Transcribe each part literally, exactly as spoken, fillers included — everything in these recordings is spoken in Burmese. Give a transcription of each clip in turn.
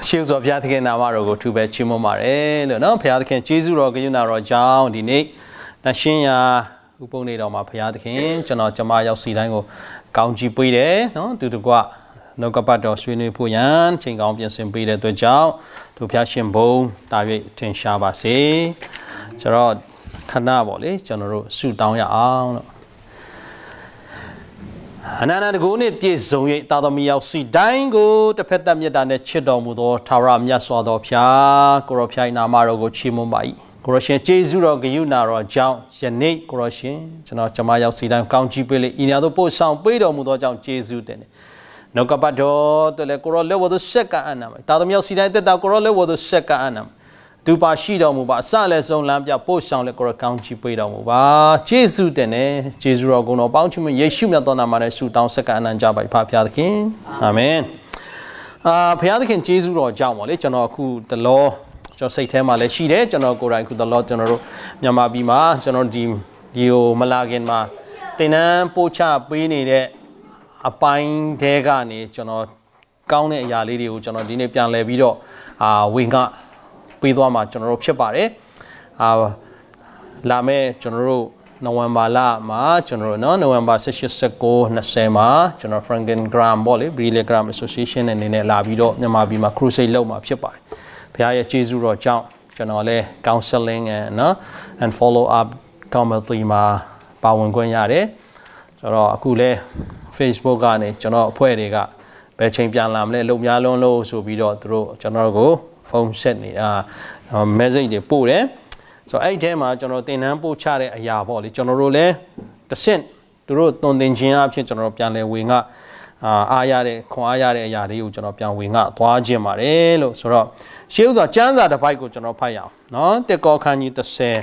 ရှေးစွာဘုရားသခင်နာမတော်ကိုထူပဲချီးမွမ်းပါတယ်လို့နော်ဘုရားသခင်ကျေးဇူးတော်ကရုဏာတော်ကြောင့်ဒီနေ့တန်ရှင်းရာဥပုံနေတော်မှာဘုရားသခင်ကျွန်တော်ကျမရောက်စီတိုင်းကိုကောင်းချီးပေးတယ်နော်သူတကွနှုတ်ကပတ်တော်ဆွေးနွေးဖို့ရန်ချိန်ကောင်းပြင်ဆင်ပေးတဲ့အတွက်ကြောင့်သူဘုရားရှင်ဘုံတာ၍ထင်ရှားပါစေကျွန်တော်ခဏပေါ့လေကျွန်တော်တို့ဆုတောင်းရအောင်လို့အနန္တတကုနဲ့ပြည့်စုံ၍တာသမီရောက်စီတိုင်းကိုတစ်ဖက်သက်မြတ်တာနဲ့ချစ်တော်မူသောထာဝရမြတ်စွာသောဘုရားကိုရောဖျားနာမတော်ကိုချီးမွမ်းပါ၏ကိုရောရှင်ကျေးဇူးတော်ဂရုဏာတော်ကြောင့်ယနေ့ကိုရောရှင်ကျွန်တော်ကျမရောက်စီတိုင်းကောင်းချီးပေးလေဤနေရာသို့ပို့ဆောင်ပေးတော်မူသောကြောင့်ကျေးဇူးတင်တယ်နှုတ်ကပတ်တော်တို့လည်းကိုရောလက်ဝတ်သူစက္ကအနံတာသမီရောက်စီတိုင်းတက်တာကိုရောလက်ဝတ်သူစက္ကအနံသူပါရှိတော်မူပါအစလည်းဆုံးလမ်းပြပို့ဆောင်လက်ကိုရောကောင်းချီးပေးတော်မူပါကျေးဇူးတင်တယ်ကျေးဇူးတော်ကိုတော်ပေါင်းချီးမွမ်းယေရှုမြတ်သောနာမနဲ့ဆုတောင်းစက္ကအနံကြပါ၏ဖခင်ဘုရားသခင်အာမင်အာဘုရားသခင်ကျေးဇူးတော်ကြောင့်ပါလေကျွန်တော်အခုတလောကျွန်တော်စိတ်ထဲမှာလည်းရှိတယ်ကျွန်တော်ကိုယ်တိုင်အခုတလောကျွန်တော်တို့မြန်မာပြည်မှာကျွန်တော်ဒီဒီဟိုမလာခင်မှာတင်နန်းပို့ချပေးနေတဲ့အပိုင်းတဲကနေကျွန်တော်ကောင်းတဲ့အရာလေးတွေကိုကျွန်တော်ဒီနေ့ပြန်လည်ပြီးတော့အာဝင်ကပေးသွားမှာကျွန်တော်တို့ဖြစ်ပါတယ်အာလာမယ့်ကျွန်တော်တို့နိုဝင်ဘာလမှာကျွန်တော်တို့နော်နိုဝင်ဘာ၁၈ ၁၉ ၂၀မှာကျွန်တော် Franklin Graham ပေါ့လေ Billy Graham Association အနေနဲ့လာပြီးတော့မြန်မာပြည်မှာ crusade လုပ်မှာဖြစ်ပါတယ်ဘုရားရဲ့ကျေးဇူးတော်ကြောင့်ကျွန်တော်လည်း counseling and နော် and follow up committee မှာပါဝင်ခွင့်ရတယ်ဆိုတော့အခုလဲ Facebook ကနေကျွန်တော်အဖွဲ့တွေကဘယ်ချိန်ပြန်လာမလဲလုံများလုံးလို့ဆိုပြီးတော့သူတို့ကျွန်တော်ကိုဖုန်းဆက်နေအာ message တွေပို့တယ်ဆိုတော့အဲ့ဒီထဲမှာကျွန်တော်တင်နှန်းပို့ချတဲ့အရာပေါ့လေကျွန်တော်တို့လည်းတစ်ဆင့်သူတို့တုံတင်ခြင်းအဖြစ်ကျွန်တော်ပြန်လဲဝင်ကအာအားရတဲ့ခွန်အားရတဲ့အရာတွေကိုကျွန်တော်ပြန်ဝင်ကသွားခြင်းပါတယ်လို့ဆိုတော့ရှေးဥစွာကျမ်းစာတစ်ပိုက်ကိုကျွန်တော်ဖတ်ရအောင်နော်တက်ကောခန်းကြီးတစ်ဆယ်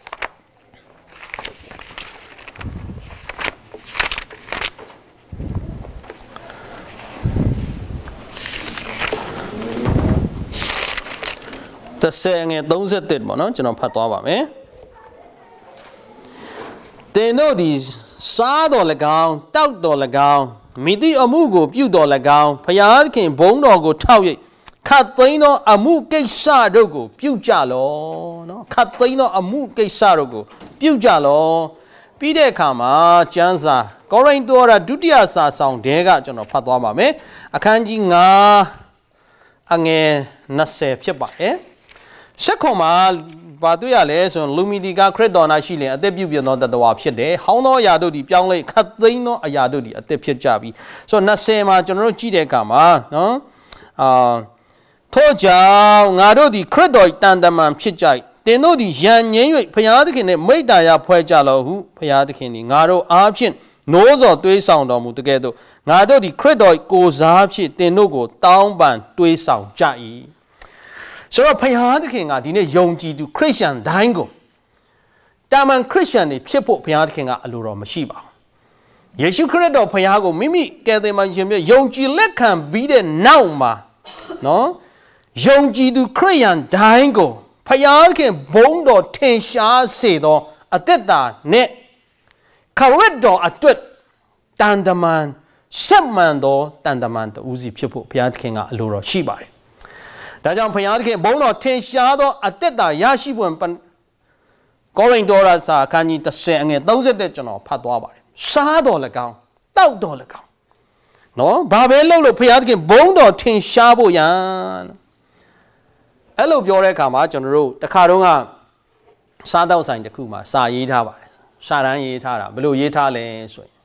တဆယ်ငယ်သုံး၁၁ပေါ့နော်ကျွန်တော်ဖတ်သွားပါမယ်တင်တို့ဒီစားတော်၎င်းတောက်တော်၎င်းမိတိအမှုကိုပြုတော်၎င်းဖျားခင်ဘုံတော်ကိုထောက်၍ခတ်သိမ်းသောအမှုကိစ္စတို့ကိုပြုကြလောနော်ခတ်သိမ်းသောအမှုကိစ္စတို့ကိုပြုကြလောပြီးတဲ့အခါမှာကျမ်းစာကောရိန္သုရာဒုတိယစာဆောင်တဲကကျွန်တော်ဖတ်သွားပါမယ်အခန်းကြီး၅အငယ်၂၀ဖြစ်ပါတယ်ရှက်ခွန်မှာဘာတွေ့ရလဲဆိုရင်လူမီဒီကခရစ်တော်နာရှိလင်အသက်ပြုပြင်သောတတဝါဖြစ်တယ်ဟောင်းသောအရာတို့ဒီပြောင်းလဲခတ်သိမ်းသောအရာတို့ဒီအသက်ဖြစ်ကြပြီဆိုတော့၂၀မှာကျွန်တော်တို့ကြည့်တဲ့အခါမှာနော်အာထို့ကြောင့်ငါတို့ဒီခရစ်တော်တန်တမန်ဖြစ်ကြတင်တို့ဒီယံငင်း၍ဘုရားသခင်နဲ့မိတ္တာရဖွဲ့ကြလောဟုဘုရားသခင်ဒီငါတို့အားဖြင့်နိုးစော်တွေးဆောင်တော်မူတကယ်တော့ငါတို့ဒီခရစ်တော်ကိုစားဖြစ်တင်တို့ကိုတောင်းပန်တွေးဆောင်ကြ၏ဆိုတော့ဘုရားသခင်ကဒီနေ့ယုံကြည်သူခရစ်ယာန်တိုင်းကိုတာမန်ခရစ်ယာန်တွေဖြစ်ဖို့ဘုရားသခင်ကအလိုတော်မရှိပါဘူးယေရှုခရစ်တော်ဘုရားကိုမိမိကယ်တင်ပါခြင်းဖြင့်ယုံကြည်လက်ခံပြီးတဲ့နောက်မှာနော်ယုံကြည်သူခရစ်ယာန်တိုင်းကိုဘုရားခင်ဘုန်းတော်ထင်ရှားစေသောအသက်တာနဲ့ခရစ်တော်အတွက်တန်တမန်ဆက်မှန်သောတန်တမန်တူစီဖြစ်ဖို့ဘုရားသခင်ကအလိုတော်ရှိပါတယ်ဒါကြောင့်ဘုရားသခင်ဘုန်းတော်ထင်ရှားသောအသက်တာရရှိဖို့ကောရိန္သုရာစာအခန်းကြီး၁၀အငယ်၃၁ကျွန်တော်ဖတ်သွားပါတယ်စားတော်၎င်းတောက်တော်၎င်းနော်ဘာပဲလုပ်လို့ဘုရားသခင်ဘုန်းတော်ထင်ရှားဖို့ရန်အဲ့လိုပြောတဲ့အခါမှာကျွန်တော်တို့တခါတုန်းကစားတောက်ဆိုင်တစ်ခုမှာစာရေးထားပါတယ်စာတန်းရေးထားတာဘယ်လိုရေးထားလဲဆိုရင်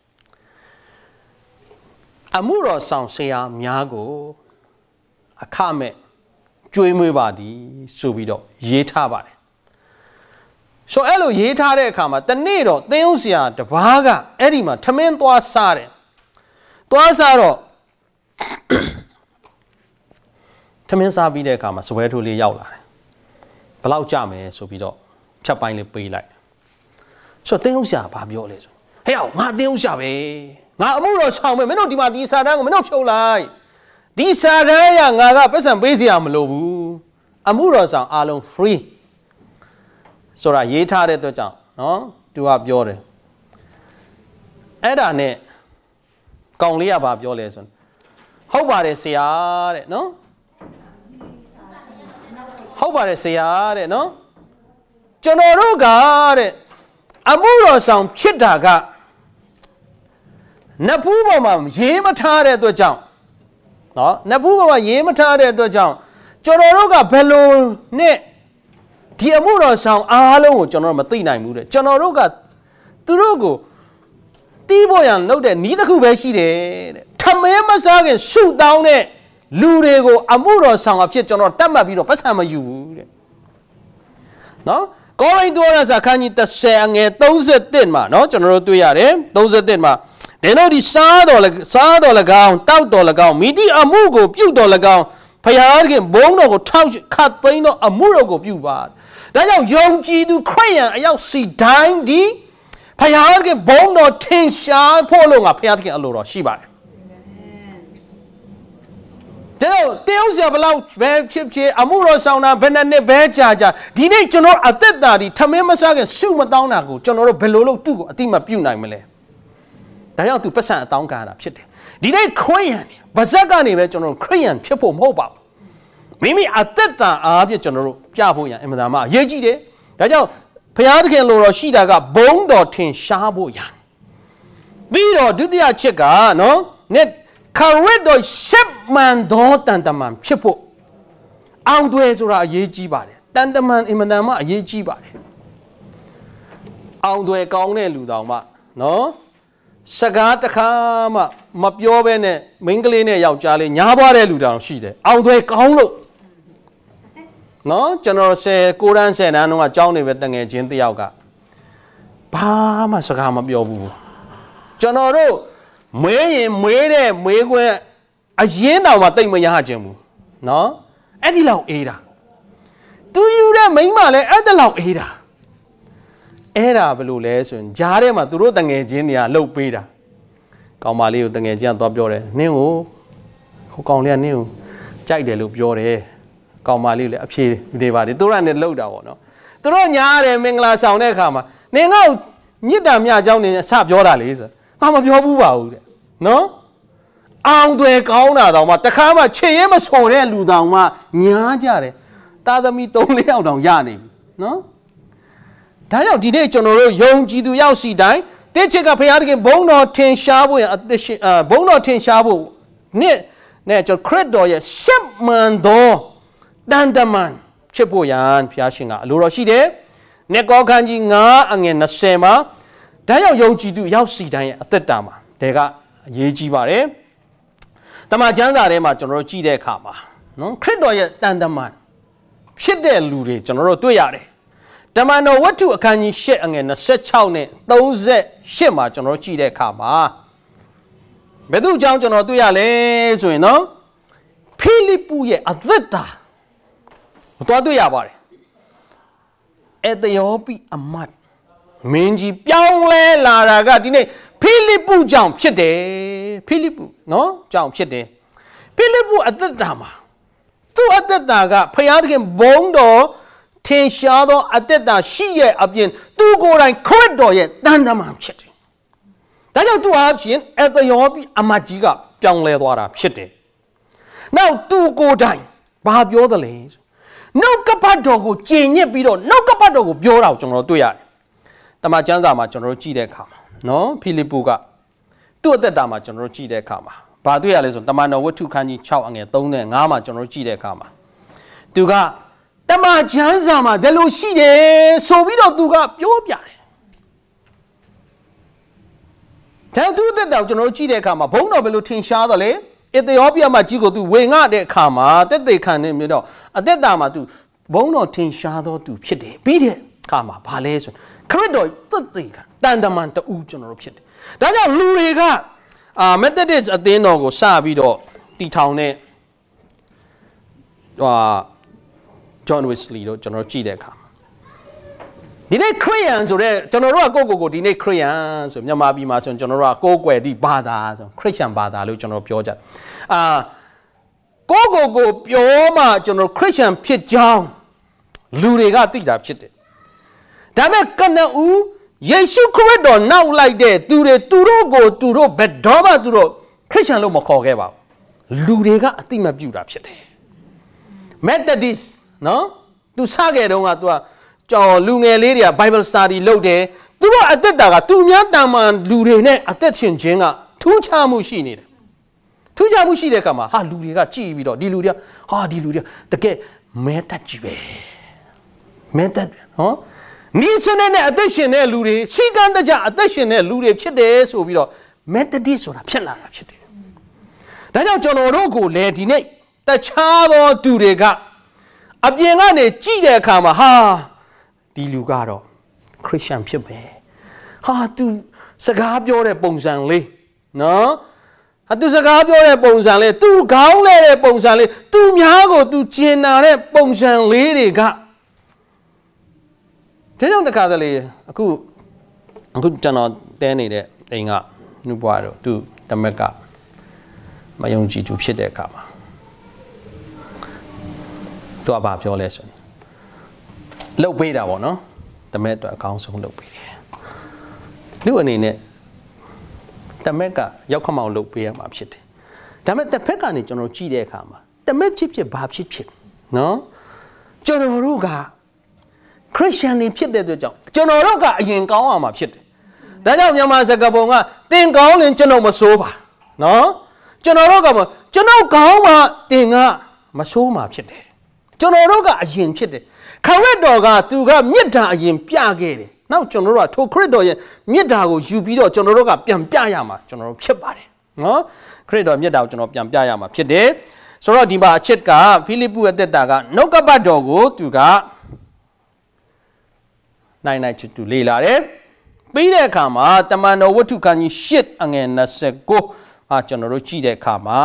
အမှုတော်ဆောင်ဆရာများကိုအခမဲ့ကျွေးမွေးပါသည်ဆိုပြီးတော့ရေးထားပါတယ်ဆိုအဲ့လိုရေးထားတဲ့အခါမှာတနေ့တော့သင်းဥဆရာတပားကအဲ့ဒီမှာထမင်းသွားစားတယ်သွားစားတော့ထမင်းစားပြီးတဲ့အခါမှာစပွဲထိုးလေးရောက်လာတယ်ဘယ်လောက်ကြမယ်ဆိုပြီးတော့ဖြတ်ပိုင်းလေးပေးလိုက်ဆိုတော့သင်းဥဆရာဘာပြောလဲဆိုဟဲ့အောင်ငါသင်းဥဆရာပဲငါအမှုတော်ဆောင်မယ်မင်းတို့ဒီမှာဒီစာတန်းကိုမင်းတို့ဖြုတ်လိုက်ဒီစာတန်းရငါကပတ်စံပေးစရာမလိုဘူးအမှုတော်ဆောင်အားလုံး free ဆိုတာရေးထားတဲ့အတွက်ကြောင့်နော်သူကပြောတယ်အဲ့ဒါနဲ့ကောင်လေးကဘာပြောလဲဆိုဟုတ်ပါတယ်ဆရာတဲ့နော် how about it say that no General got it a more some chitaga Napuma Yematare to jump no Napuma Yematare to jump General Bello ne Tiamura sound alo General Matina Mude General got Turugo Tiboyan know that neither could be she did Tamemasagan shoot down it Lurego Amuro sound of General Tamabino Pasama you no Going to us a canita saying it those at Denma no General to Yare those at Denma they know the sad or sad or gown tout or gown midi amugo pew dollar gown Payargan bono touch cut no amurogo pew bad that young G do crayon I see dying D Payargan bono ten sharp polo up Payargan alora Shiba Tell tells you about web chip amuro sauna benane bejaja dine general ateta di tamemasagan suma downago general belolo tu atima puna mele Daya to percent down gana chit dine crayon bazaga ni general crayon chipo mobile Mimi ateta abia general Jaboya emadama yeji de Daya Payargan loro shida got bone or tin shabo yan Biro do dia checka no net Corridor shipman don't and the man chipo. Outways or a yeji body. Then the man in Manama a yeji body. Outway gone ludama. No? Sagata kama, Mapiovene, Mingline Yaujali, Yabare Ludan, she did. Outway gone. No? General say, Kuran said, I know a Johnny with the agent the Yaga. Pama Sagama Biobu. General. Mwe mwe mwe mwe a yen now what they may have him. No? Eddie Low Ada. Do you that make my Eddie Low Ada? Ada blue lesson, Jarema to root and Virginia, low Peter. Come my little thing again, top your new. Who call you new? Jack the loop your hair. Come my little appear, they were the Duran and low down. No? The Ron Yard and Mingla sound ekama. Ning out, Nidam Ya Jown in a sap your laser. How of your boo no? Out to a corner, the Kama Chayama saw there, Ludama, Nyajare. Tada me only out on Yanni. No? Tayo did general young Gidu Yausi die. They check up a bone or ten shabu at the bone or ten shabu. Near natural credo, yes, shipman door. Dandaman, Chipoyan, Piashinga, Lurashide, Neko Kanji nga, and in the Sema. Tayo young Gidu Yausi die at the Dama. They got Yeji Bare. Tamajanga Rema General G de Kama. No, credo yet Dandaman. Shit there, Luri, General Tuyare. Tamano, what to a canny shit and a set chowne, those shema, General G de Kama. Bedu John General Tuyale, so you know. Pilipuye at the What do you about at the Yopi a mud. Minji Piaule La Gatine. Pilipu jump chide, Pilipu, no, jump chide. Pilipu at the dama. Two at the daga, Payadkin bondo, ten shadow at the da, she yet up in, two go like corridor yet, dandamam chide. That you two option at the yobi, a majiga, young leather chide. Now two go die, Bob your the lays. No capadogo, Jane Bido, no capadogo, pure out on Rotuya. The Majanda General G de Kama. No, Pilipuga. Two at the Dama General G de Kama. Paduya listen, the man over two canny chow and a tone and Gama General G de Kama. Duga, the Majanzama, the Lucide, so we don't do up your piano. Tell two the General G de Kama, Bono Belutin Shadale, if they obia Majigo to wing out their Kama, that they can, you know, at that Dama to Bono Tin Shadow to Chitty, beat it, Kama, Palace, Corridor, thirty. Dandaman to U general shit. That's a Luriga. Ah, Methodist at the end of Sabido, the town. Ah, John Wesley, General G. de Kam. Dine crayons or General go go, dine crayons, Yamabi Mason, General go where the Bada, Christian Bada, General Pioja. Ah, go go go, Pioma, General Christian Piet John. Luriga did that shit. Damekana U. Yesu corridor now like that. Do the Turo go to ro bedoma to ro Christian Lomo Kogeba. Lurega a thing of you up shit. Methodist, no? သူစခဲ့တော့ကသူကကြော်လူငယ်လေးတွေက Bible study လုပ်တယ်သူတို့အသက်တာကသူများတာမန်လူတွေနဲ့အသက်ရှင်ခြင်းကထူးခြားမှုရှိနေတယ်ထူးခြားမှုရှိတဲ့အခါမှာဟာလူတွေကကြည်ပြီးတော့ဒီလူတွေကဟာဒီလူတွေတကယ်မဲတက်ကြီးပဲမဲတက်နော်နီးစနစ်နဲ့အသက်ရှင်တဲ့လူတွေစီကံတကြအသက်ရှင်တဲ့လူတွေဖြစ်တယ်ဆိုပြီးတော့ Methodist ဆိုတာဖြစ်လာတာဖြစ်တယ်။ဒါကြောင့်ကျွန်တော်တို့ကိုလည်းဒီနေ့တခြားသောသူတွေကအပြင်ကနေကြည့်တဲ့အခါမှာဟာဒီလူကတော့ Christian ဖြစ်ပဲ။ဟာသူစကားပြောတဲ့ပုံစံလေးနော်။ဟာသူစကားပြောတဲ့ပုံစံလေးသူခေါင်းလဲတဲ့ပုံစံလေးသူများကိုသူကျင်နာတဲ့ပုံစံလေးတွေကဒါကြောင့်တခါတလေအခုအခုကျွန်တော်တဲနေတဲ့အိမ်ကနှုတ်ပွားတော့သူတမက်ကမယုံကြည်သူဖြစ်တဲ့အခါမှာသူကဘာပြောလဲဆိုရင်လှုပ်ပေးတာပေါ့နော်တမက်တော့အကောင်းဆုံးလှုပ်ပေးတယ်လူအနေနဲ့တမက်ကရောက်ခမောင်လှုပ်ပေးရမှာဖြစ်တယ်ဒါပေမဲ့တစ်ဖက်ကနေကျွန်တော်ကြည့်တဲ့အခါမှာတမက်ဖြစ်ဖြစ်ဘာဖြစ်ဖြစ်နော်ကျွန်တော်တို့ကခရစ်ယာန်တွေဖြစ်တဲ့အတွက်ကြောင့်ကျွန်တော်တို့ကအရင်ကောင်းအောင်မှာဖြစ်တယ်။ဒါကြောင့်မြန်မာစကားပုံကတင်ကောင်းရင်ကျွန်တော်မစိုးပါနော်။ကျွန်တော်တို့ကကျွန်တော်ကောင်းမှတင်ကမစိုးမှာဖြစ်တယ်။ကျွန်တော်တို့ကအရင်ဖြစ်တယ်။ခရစ်တော်ကသူကမြစ်တာအရင်ပြခဲ့တယ်။နောက်ကျွန်တော်တို့ကထိုခရစ်တော်ရဲ့မြစ်တာကိုယူပြီးတော့ကျွန်တော်တို့ကပြန်ပြရမှာကျွန်တော်တို့ဖြစ်ပါတယ်နော်။ခရစ်တော်မြစ်တာကိုကျွန်တော်ပြန်ပြရမှာဖြစ်တယ်။ဆိုတော့ဒီမှာအချက်ကဖိလိပ္ပုရဲ့တက်တာကနှုတ်ကပတ်တော်ကိုသူကနိုင်နိုင်ချတူလေလာတယ်ပြီးတဲ့အခါမှာတမန်တော်ဝတ္ထုခန်းကြီးရှစ်အငယ်၂၉အာကျွန်တော်တို့ကြည့်တဲ့အခါမှာ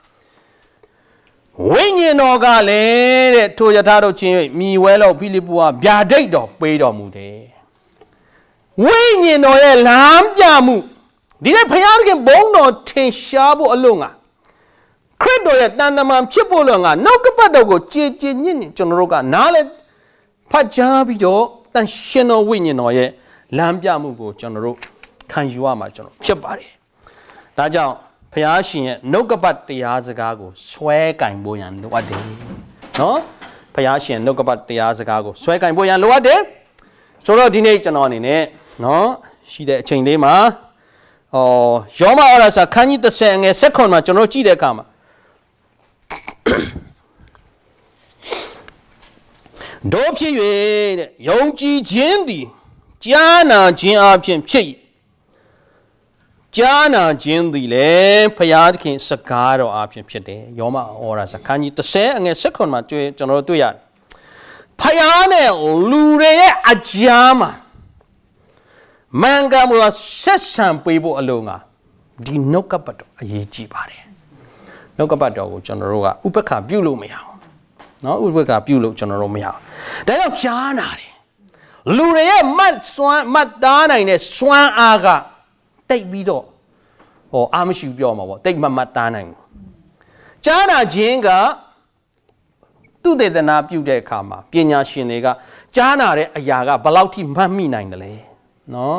ဝိညာဉ်တော်ကလည်းတဲ့ထိုယထာတို့ချင်းမြည်ဝဲလို့ဖိလိပ္ပုကဗျာဒိတ်တော်ပေးတော်မူတယ်ဝိညာဉ်တော်ရဲ့လမ်းပြမှုဒီနေ့ဘုရားသခင်ဘုန်းတော်ထင်ရှားဖို့အလို့ငါခရစ်တော်ရဲ့တန်တမန်ဖြစ်ဖို့လို့ငါနှုတ်ကပတ်တော်ကိုကြည်ကြည်ညစ်ညစ်ကျွန်တော်တို့ကနားလဲဖတ်ကြားပြီးတော့တန်ရှင်တော်ဝိညာဉ်တော်ရဲ့လမ်းပြမှုကိုကျွန်တော်တို့ခံယူရမှာကျွန်တော်ဖြစ်ပါတယ်။ဒါကြောင့်ဘုရားရှင်ရဲ့နှုတ်ကပတ်တရားစကားကိုဆွဲကင်ဖို့ရန်လိုအပ်တယ်။နော်ဘုရားရှင်နှုတ်ကပတ်တရားစကားကိုဆွဲကင်ဖို့ရန်လိုအပ်တယ်။ဆိုတော့ဒီနေ့ကျွန်တော်အနေနဲ့နော်ရှိတဲ့အချိန်လေးမှာအော်ယောမဩရစာခန်းကြီးတစ်ဆယ်ငယ်ဆက်ခွန်မှာကျွန်တော်ကြည့်တဲ့အခါမှာတို့ဖြစ်၍တဲ့ယုံကြည်ခြင်းသည်ကြားနာခြင်းအပြင်ဖြစ်၏ကြားနာခြင်းသည်လည်းဖျားသခင်စကားတော်အပြင်ဖြစ်တယ်ယောမဩရာစာခန်းကြီးတစ်ဆယ်အငယ်ဆက်ခွန်မှာတွေ့ကျွန်တော်တို့တွေ့ရတယ်ဖျားနဲ့လူတွေရဲ့အကြားမှာမင်္ဂလာဆက်ဆံပေးဖို့အလို့ငါဒီနှုတ်ကပတ်တော်အရေးကြီးပါတယ်နှုတ်ကပတ်တော်ကိုကျွန်တော်တို့ကဥပက္ခပြုလို့မရအောင်နော်ဥပက္ခပြုလို့ကျွန်တော်တို့မရအောင်ဒါကြောင့်ကြားနာတယ်လူတွေရဲ့မတ်စွမ်းမတ်သားနိုင်တဲ့စွမ်းအားကတိတ်ပြီးတော့ဟောအာမရှိပြောမှာပေါ့တိတ်မမတ်သားနိုင်ဘူးကြားနာခြင်းကသူတေသနာပြုတဲ့အခါမှာပညာရှင်တွေကကြားနာတဲ့အရာကဘယ်လောက်ထိမှတ်မိနိုင်တယ်လဲနော်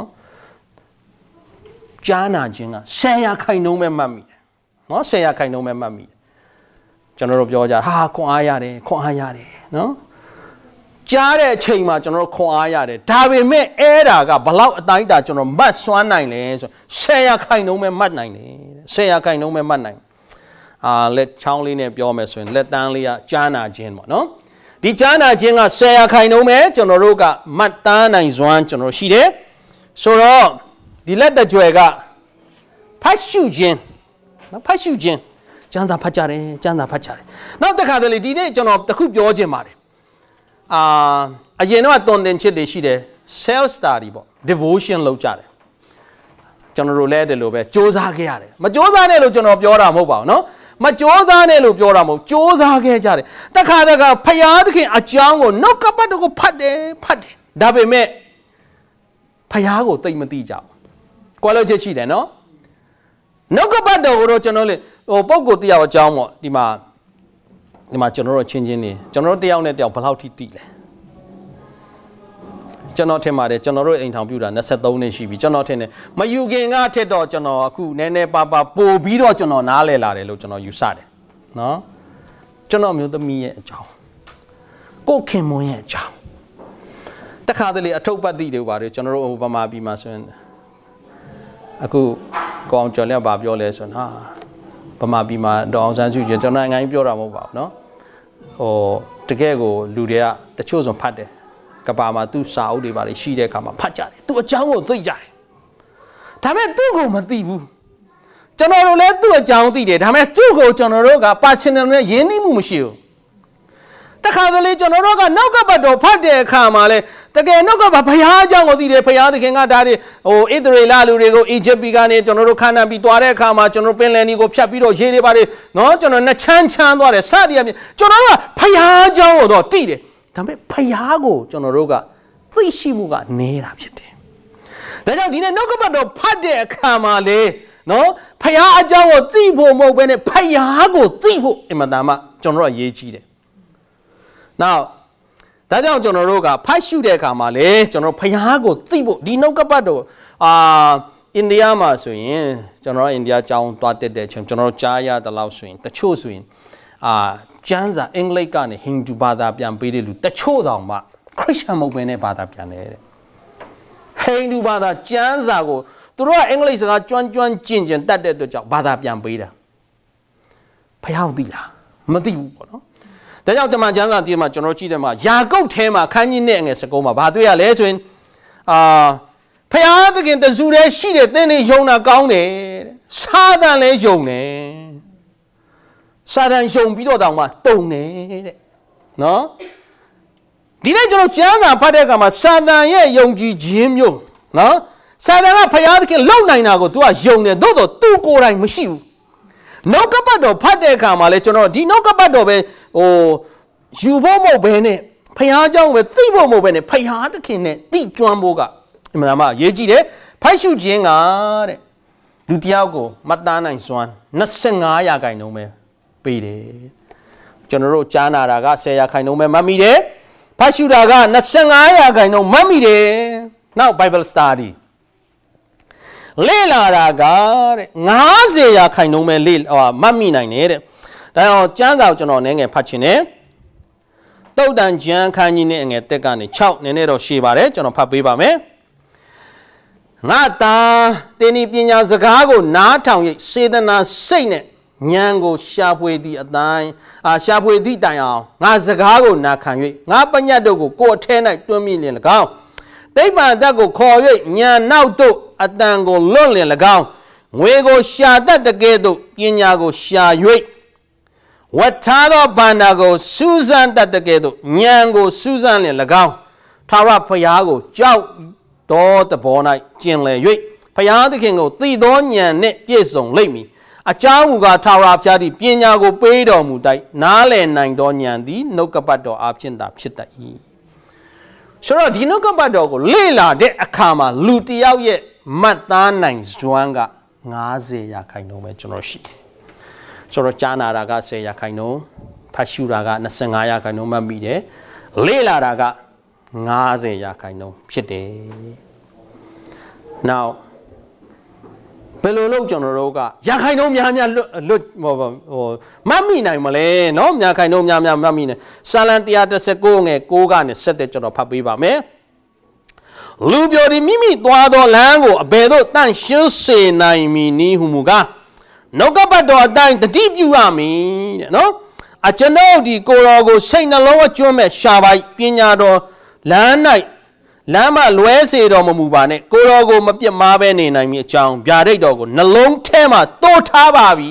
ကြားနာခြင်းကဆယ်ရာခိုင်နှုန်းပဲမှတ်မိတယ်နော်ဆယ်ရာခိုင်နှုန်းပဲမှတ်မိတယ်ကျွန်တော်တို့ပြောကြဟာခွန်အားရတယ်ခွန်အားရတယ်နော်ကြားတဲ့အချိန်မှာကျွန်တော်တို့ခွန်အားရတယ်ဒါပေမဲ့အဲ့ဒါကဘလောက်အတိုင်းတာကျွန်တော်မတ်စွမ်းနိုင်လဲဆိုဆယ်ရာခိုင်နှုန်းပဲမှတ်နိုင်တယ်ဆယ်ရာခိုင်နှုန်းပဲမှတ်နိုင်အာလက်ချောင်းလေးနဲ့ပြောမယ်ဆိုရင်လက်တန်းလေးကကြားနာခြင်းပေါ့နော်ဒီကြားနာခြင်းကဆယ်ရာခိုင်နှုန်းပဲကျွန်တော်တို့ကမှတ်တမ်းနိုင်စွမ်းကျွန်တော်ရှိတယ်ဆိုတော့ဒီလက်တကြွယ်ကဖတ်ရှုခြင်းနော်ဖတ်ရှုခြင်းကျမ်းစာဖတ်ကြတယ်ကျမ်းစာဖတ်ကြတယ်နောက်တစ်ခါတလေဒီနေ့ကျွန်တော်တခုပြောခြင်းပါတယ်အာအရင်တော့တွန်တင်ချစ်တွေရှိတယ် self study ပေါ့ devotion လုပ်ကြတယ်ကျွန်တော်တို့လည်းတယ်လို့ပဲစ조사ခဲ့ရတယ်မစ조사နဲ့လို့ကျွန်တော်ပြောတာမဟုတ်ပါဘူးเนาะမစ조사နဲ့လို့ပြောတာမဟုတ်စ조사ခဲ့ကြတယ်တခါတခါဖယားသခင်အကြောင်းကိုနှုတ်ကပတ်တော်ကိုဖတ်တယ်ဖတ်တယ်ဒါပေမဲ့ဖယားကိုသိမသိကြဘူးကွာလို့ချက်ရှိတယ်เนาะနှုတ်ကပတ်တော်ကိုတော့ကျွန်တော်လေဟိုပုံကိုတရားအကြောင်းပေါ့ဒီမှာဒီမှာကျွန်တော်တို့ချင်းချင်းနေကျွန်တော်တို့တယောက်နဲ့တယောက်ဘယ်လောက်ထိတိလဲကျွန်တော်ထင်ပါတယ်ကျွန်တော်တို့အိမ်ထောင်ပြူတာ၂၃နှစ်ရှိပြီကျွန်တော်ထင်တယ်မယူခင်ကထက်တော့ကျွန်တော်အခုနည်းနည်းပါပါပို့ပြီးတော့ကျွန်တော်နားလည်လာတယ်လို့ကျွန်တော်ယူဆတယ်နော်ကျွန်တော်မျိုးသမီးရဲ့အကြောင်းကိုခင်မွန်းရဲ့အကြောင်းတခါတလေအထုပ်ပတ်တိတွေပါတယ်ကျွန်တော်တို့ဗမာပြည်မှာဆိုရင်အခုကောင်းကျော်လျက်ပါပြောလဲဆိုတော့ဟာဗမာပြည်မှာဒေါအောင်ဆန်းစုကြည်ကျွန်တော်နိုင်ငံကြီးပြောတာမဟုတ်ပါဘူးเนาะဟိုတကယ်ကိုလူတွေကတချို့ဆိုဖတ်တယ်ကဘာမှာသူ့စာအုပ်တွေပါရှိတဲ့အခါမှာဖတ်ကြတယ်သူအကြောင်းကိုသိကြတယ်ဒါပေမဲ့သူ့ကိုမသိဘူးကျွန်တော်တို့လည်းသူ့အကြောင်းသိတယ်ဒါပေမဲ့သူ့ကိုကျွန်တော်တို့က personal နဲ့ရင်းနှီးမှုမရှိဘူးတခါတလေကျွန်တော်တို့ကနောက်ကပတ်တော်ဖတ်တဲ့အခါမှာလဲတကယ်နောက်ကပတ်ဘုရားအကြောင်းကိုသိတယ်ဘုရားသခင်ကဒါတွေဟိုဣသရေလလူတွေကိုအီဂျစ်ပြည်ကနေကျွန်တော်တို့ခါနန်ပြီးသွားတဲ့အခါမှာကျွန်တော်ပင်လယ်နီကိုဖြတ်ပြီးတော့ရေတွေပါတယ်နော်ကျွန်တော်နှစ်ချမ်းချမ်းသွားတယ်စသည်အပြင်ကျွန်တော်တို့ကဘုရားအကြောင်းကိုတော့သိတယ်ဒါပေမဲ့ဘုရားကိုကျွန်တော်တို့ကသိရှိမှုကနေတာဖြစ်တယ်ဒါကြောင့်ဒီနေ့နောက်ကပတ်တော်ဖတ်တဲ့အခါမှာလေနော်ဘုရားအကြောင်းကိုသိဖို့မဟုတ်ဘဲနဲ့ဘုရားကိုသိဖို့အင်မတန်မှကျွန်တော်တို့အရေးကြီးတယ်နောက်ဒါကြောင့်ကျွန်တော်တို့ကဖတ်ရှုတဲ့အခါမှာလေကျွန်တော်ဘုရားကိုသိဖို့ဒီနှုတ်ကပတ်တော်အာအိန္ဒိယမှာဆိုရင်ကျွန်တော်အိန္ဒိယကျောင်းသွားတက်တဲ့အချိန်ကျွန်တော်ကြားရတဲ့လောက်ဆိုရင်တချို့ဆိုရင်အာကျမ်းစာအင်္ဂလိပ်ကနေဟိန္ဒူဘာသာပြန်ပေးတဲ့လူတချို့တောင်မှခရစ်ယာန်မဟုတ်ဘဲနဲ့ဘာသာပြန်တယ်တဲ့ဟိန္ဒူဘာသာကျမ်းစာကိုသူတို့ကအင်္ဂလိပ်စကားကျွမ်းကျွမ်းကျင်ကျင်တတ်တဲ့အတွက်ကြောင့်ဘာသာပြန်ပေးတာဘုရားသိလားမသိဘူးပေါ့နော်ဒါကြောင့်တမန်ကျမ်းစာကြည့်မှာကျွန်တော်ကြည့်တယ်မှာယာကုပ်ထဲမှာခန်းကြီးနဲ့ငယ်စကုံးမှာဘာတွေ့ရလဲဆိုရင်အာဖျားသခင်တစုတည်းရှိတဲ့သင်တွေယုံတာကောင်းတယ်စာတန်လည်းယုံတယ်စာတန်ယုံပြီးတော့တောင်မှတုံတယ်တဲ့နော်ဒီနေ့ကျွန်တော်ကျမ်းစာဖတ်တဲ့အခါမှာစာတန်ရဲ့ယုံကြည်ခြင်းမျိုးနော်စာတန်ကဖျားသခင်လုံနိုင်တာကို तू ကယုံတယ်သို့တော့ तू ကိုယ်တိုင်မရှိဘူးနောက်ကပတ်တော်ဖတ်တဲ့အခါမှာလေကျွန်တော်ဒီနောက်ကပတ်တော်ပဲဟိုယူဖို့မဟုတ်ဘဲနဲ့ဖျားเจ้าပဲသိဖို့မဟုတ်ဘဲနဲ့ဖျားသခင်နဲ့တိကျွမ်းဖို့ကအမှန်မှရေးကြည့်တယ်ဖိုက်ရှုခြင်းကတဲ့လူတယောက်ကိုမတန်းနိုင်စွမ်း25ရာခိုင်နှုန်းပဲပေးတယ်ကျွန်တော်တို့ကြားနာတာက10ရာခိုင်နှုန်းပဲမှတ်မိတယ်ဖိုက်ရှုတာက25ရာခိုင်နှုန်းမှတ်မိတယ်နောက် Bible studyလေ့လာတာကတဲ့50ရာခိုင်နှုန်းပဲလေ့ဟိုမှတ်မိနိုင်တယ်တဲ့ဒါကြောင့်ကျမ်းစာကိုကျွန်တော်နည်းငယ်ဖတ်ချင်တယ်တုတ်တန်ကျမ်းခန်းကြီးနဲ့ငယ်တက်ကနေ6နည်းနည်းတော့ရှည်ပါတယ်ကျွန်တော်ဖတ်ပေးပါမယ်ငါတာတင်းဒီပညာစကားကိုနားထောင်၍စေတနာစိတ်နဲ့ဉာဏ်ကိုရှာဖွေသည့်အတိုင်းအာရှာဖွေသည့်တိုင်အောင်ငါစကားကိုနာခံ၍ငါပညတ်တို့ကိုကိုယ်အထဲ၌တွန်းမိလင်၎င်းတိပ္ပံတတ်ကိုခေါ်၍ဉာဏ်နောက်တို့အတန်ကိုလွတ်လင်၎င်းငွေကိုရှာတတ်တဲ့ကဲ့သို့ပညာကိုရှာ၍ဝတ်ထားသောဗန္ဒာကိုစူးစမ်းတတ်တဲ့ကဲ့သို့ဉာဏ်ကိုစူးစမ်းလင်၎င်းထာဝရဘုရားကိုကြောက်တော်တဘော၌ကျင်လည်၍ဘုရားသခင်ကိုသိသောဉာဏ်နှင့်ပြည့်စုံလိမ့်မည်အကြောင်းမူကားထာဝရဘုရားသည်ပညာကိုပေးတော်မူတိုင်နားလည်နိုင်သောဉာဏ်သည်နှုတ်ကပတ်တော်အားဖြင့်သာဖြစ်တတ်၏ဆိုတော့ဒီနှုတ်ကပတ်တော်ကိုလေ့လာတဲ့အခါမှာလူတစ်ယောက်ရဲ့မှတ်သားနိုင်စွမ်းက50ရာခိုင်နှုန်းပဲကျွန်တော်ရှိတယ်ဆိုတော့ကြားနာတာက10ရာခိုင်နှုန်းဖတ်ရှုတာက25ရာခိုင်နှုန်းမှတ်မိတယ်လေ့လာတာက50ရာခိုင်နှုန်းဖြစ်တယ် now ဘယ်လိုလုပ်ကျွန်တော်တို့ကရာခိုင်နှုန်းများများလွတ်လွတ်ဟိုမမိနိုင်မလဲเนาะရာခိုင်နှုန်းများများမမိနိုင်စာလံone thirty-nineငယ်9ကနေ7ကျွန်တော်ဖတ်ပေးပါမယ်လူပြောဒီမိမိသွားသောလမ်းကိုအဘယ်သို့တန့်ရှင်းစေနိုင်မည်နည်းဟုမူကားနှုတ်ကပတ်တော်အတိုင်းတတိပြုရမည်တဲ့နော်အကျွန်ုပ်ဒီကိုယ်တော်ကိုစိတ်နှလုံးအကျွမ်းမဲ့ရှာပါပညာတော်လမ်း၌လမ်းမလွဲစေတော်မမူပါနဲ့ကိုယ်တော်ကိုမပြစ်မှားပဲနေနိုင်မည်အကြောင်းဗျာဒိတ်တော်ကိုနှလုံးထဲမှာတိုးထားပါပြီ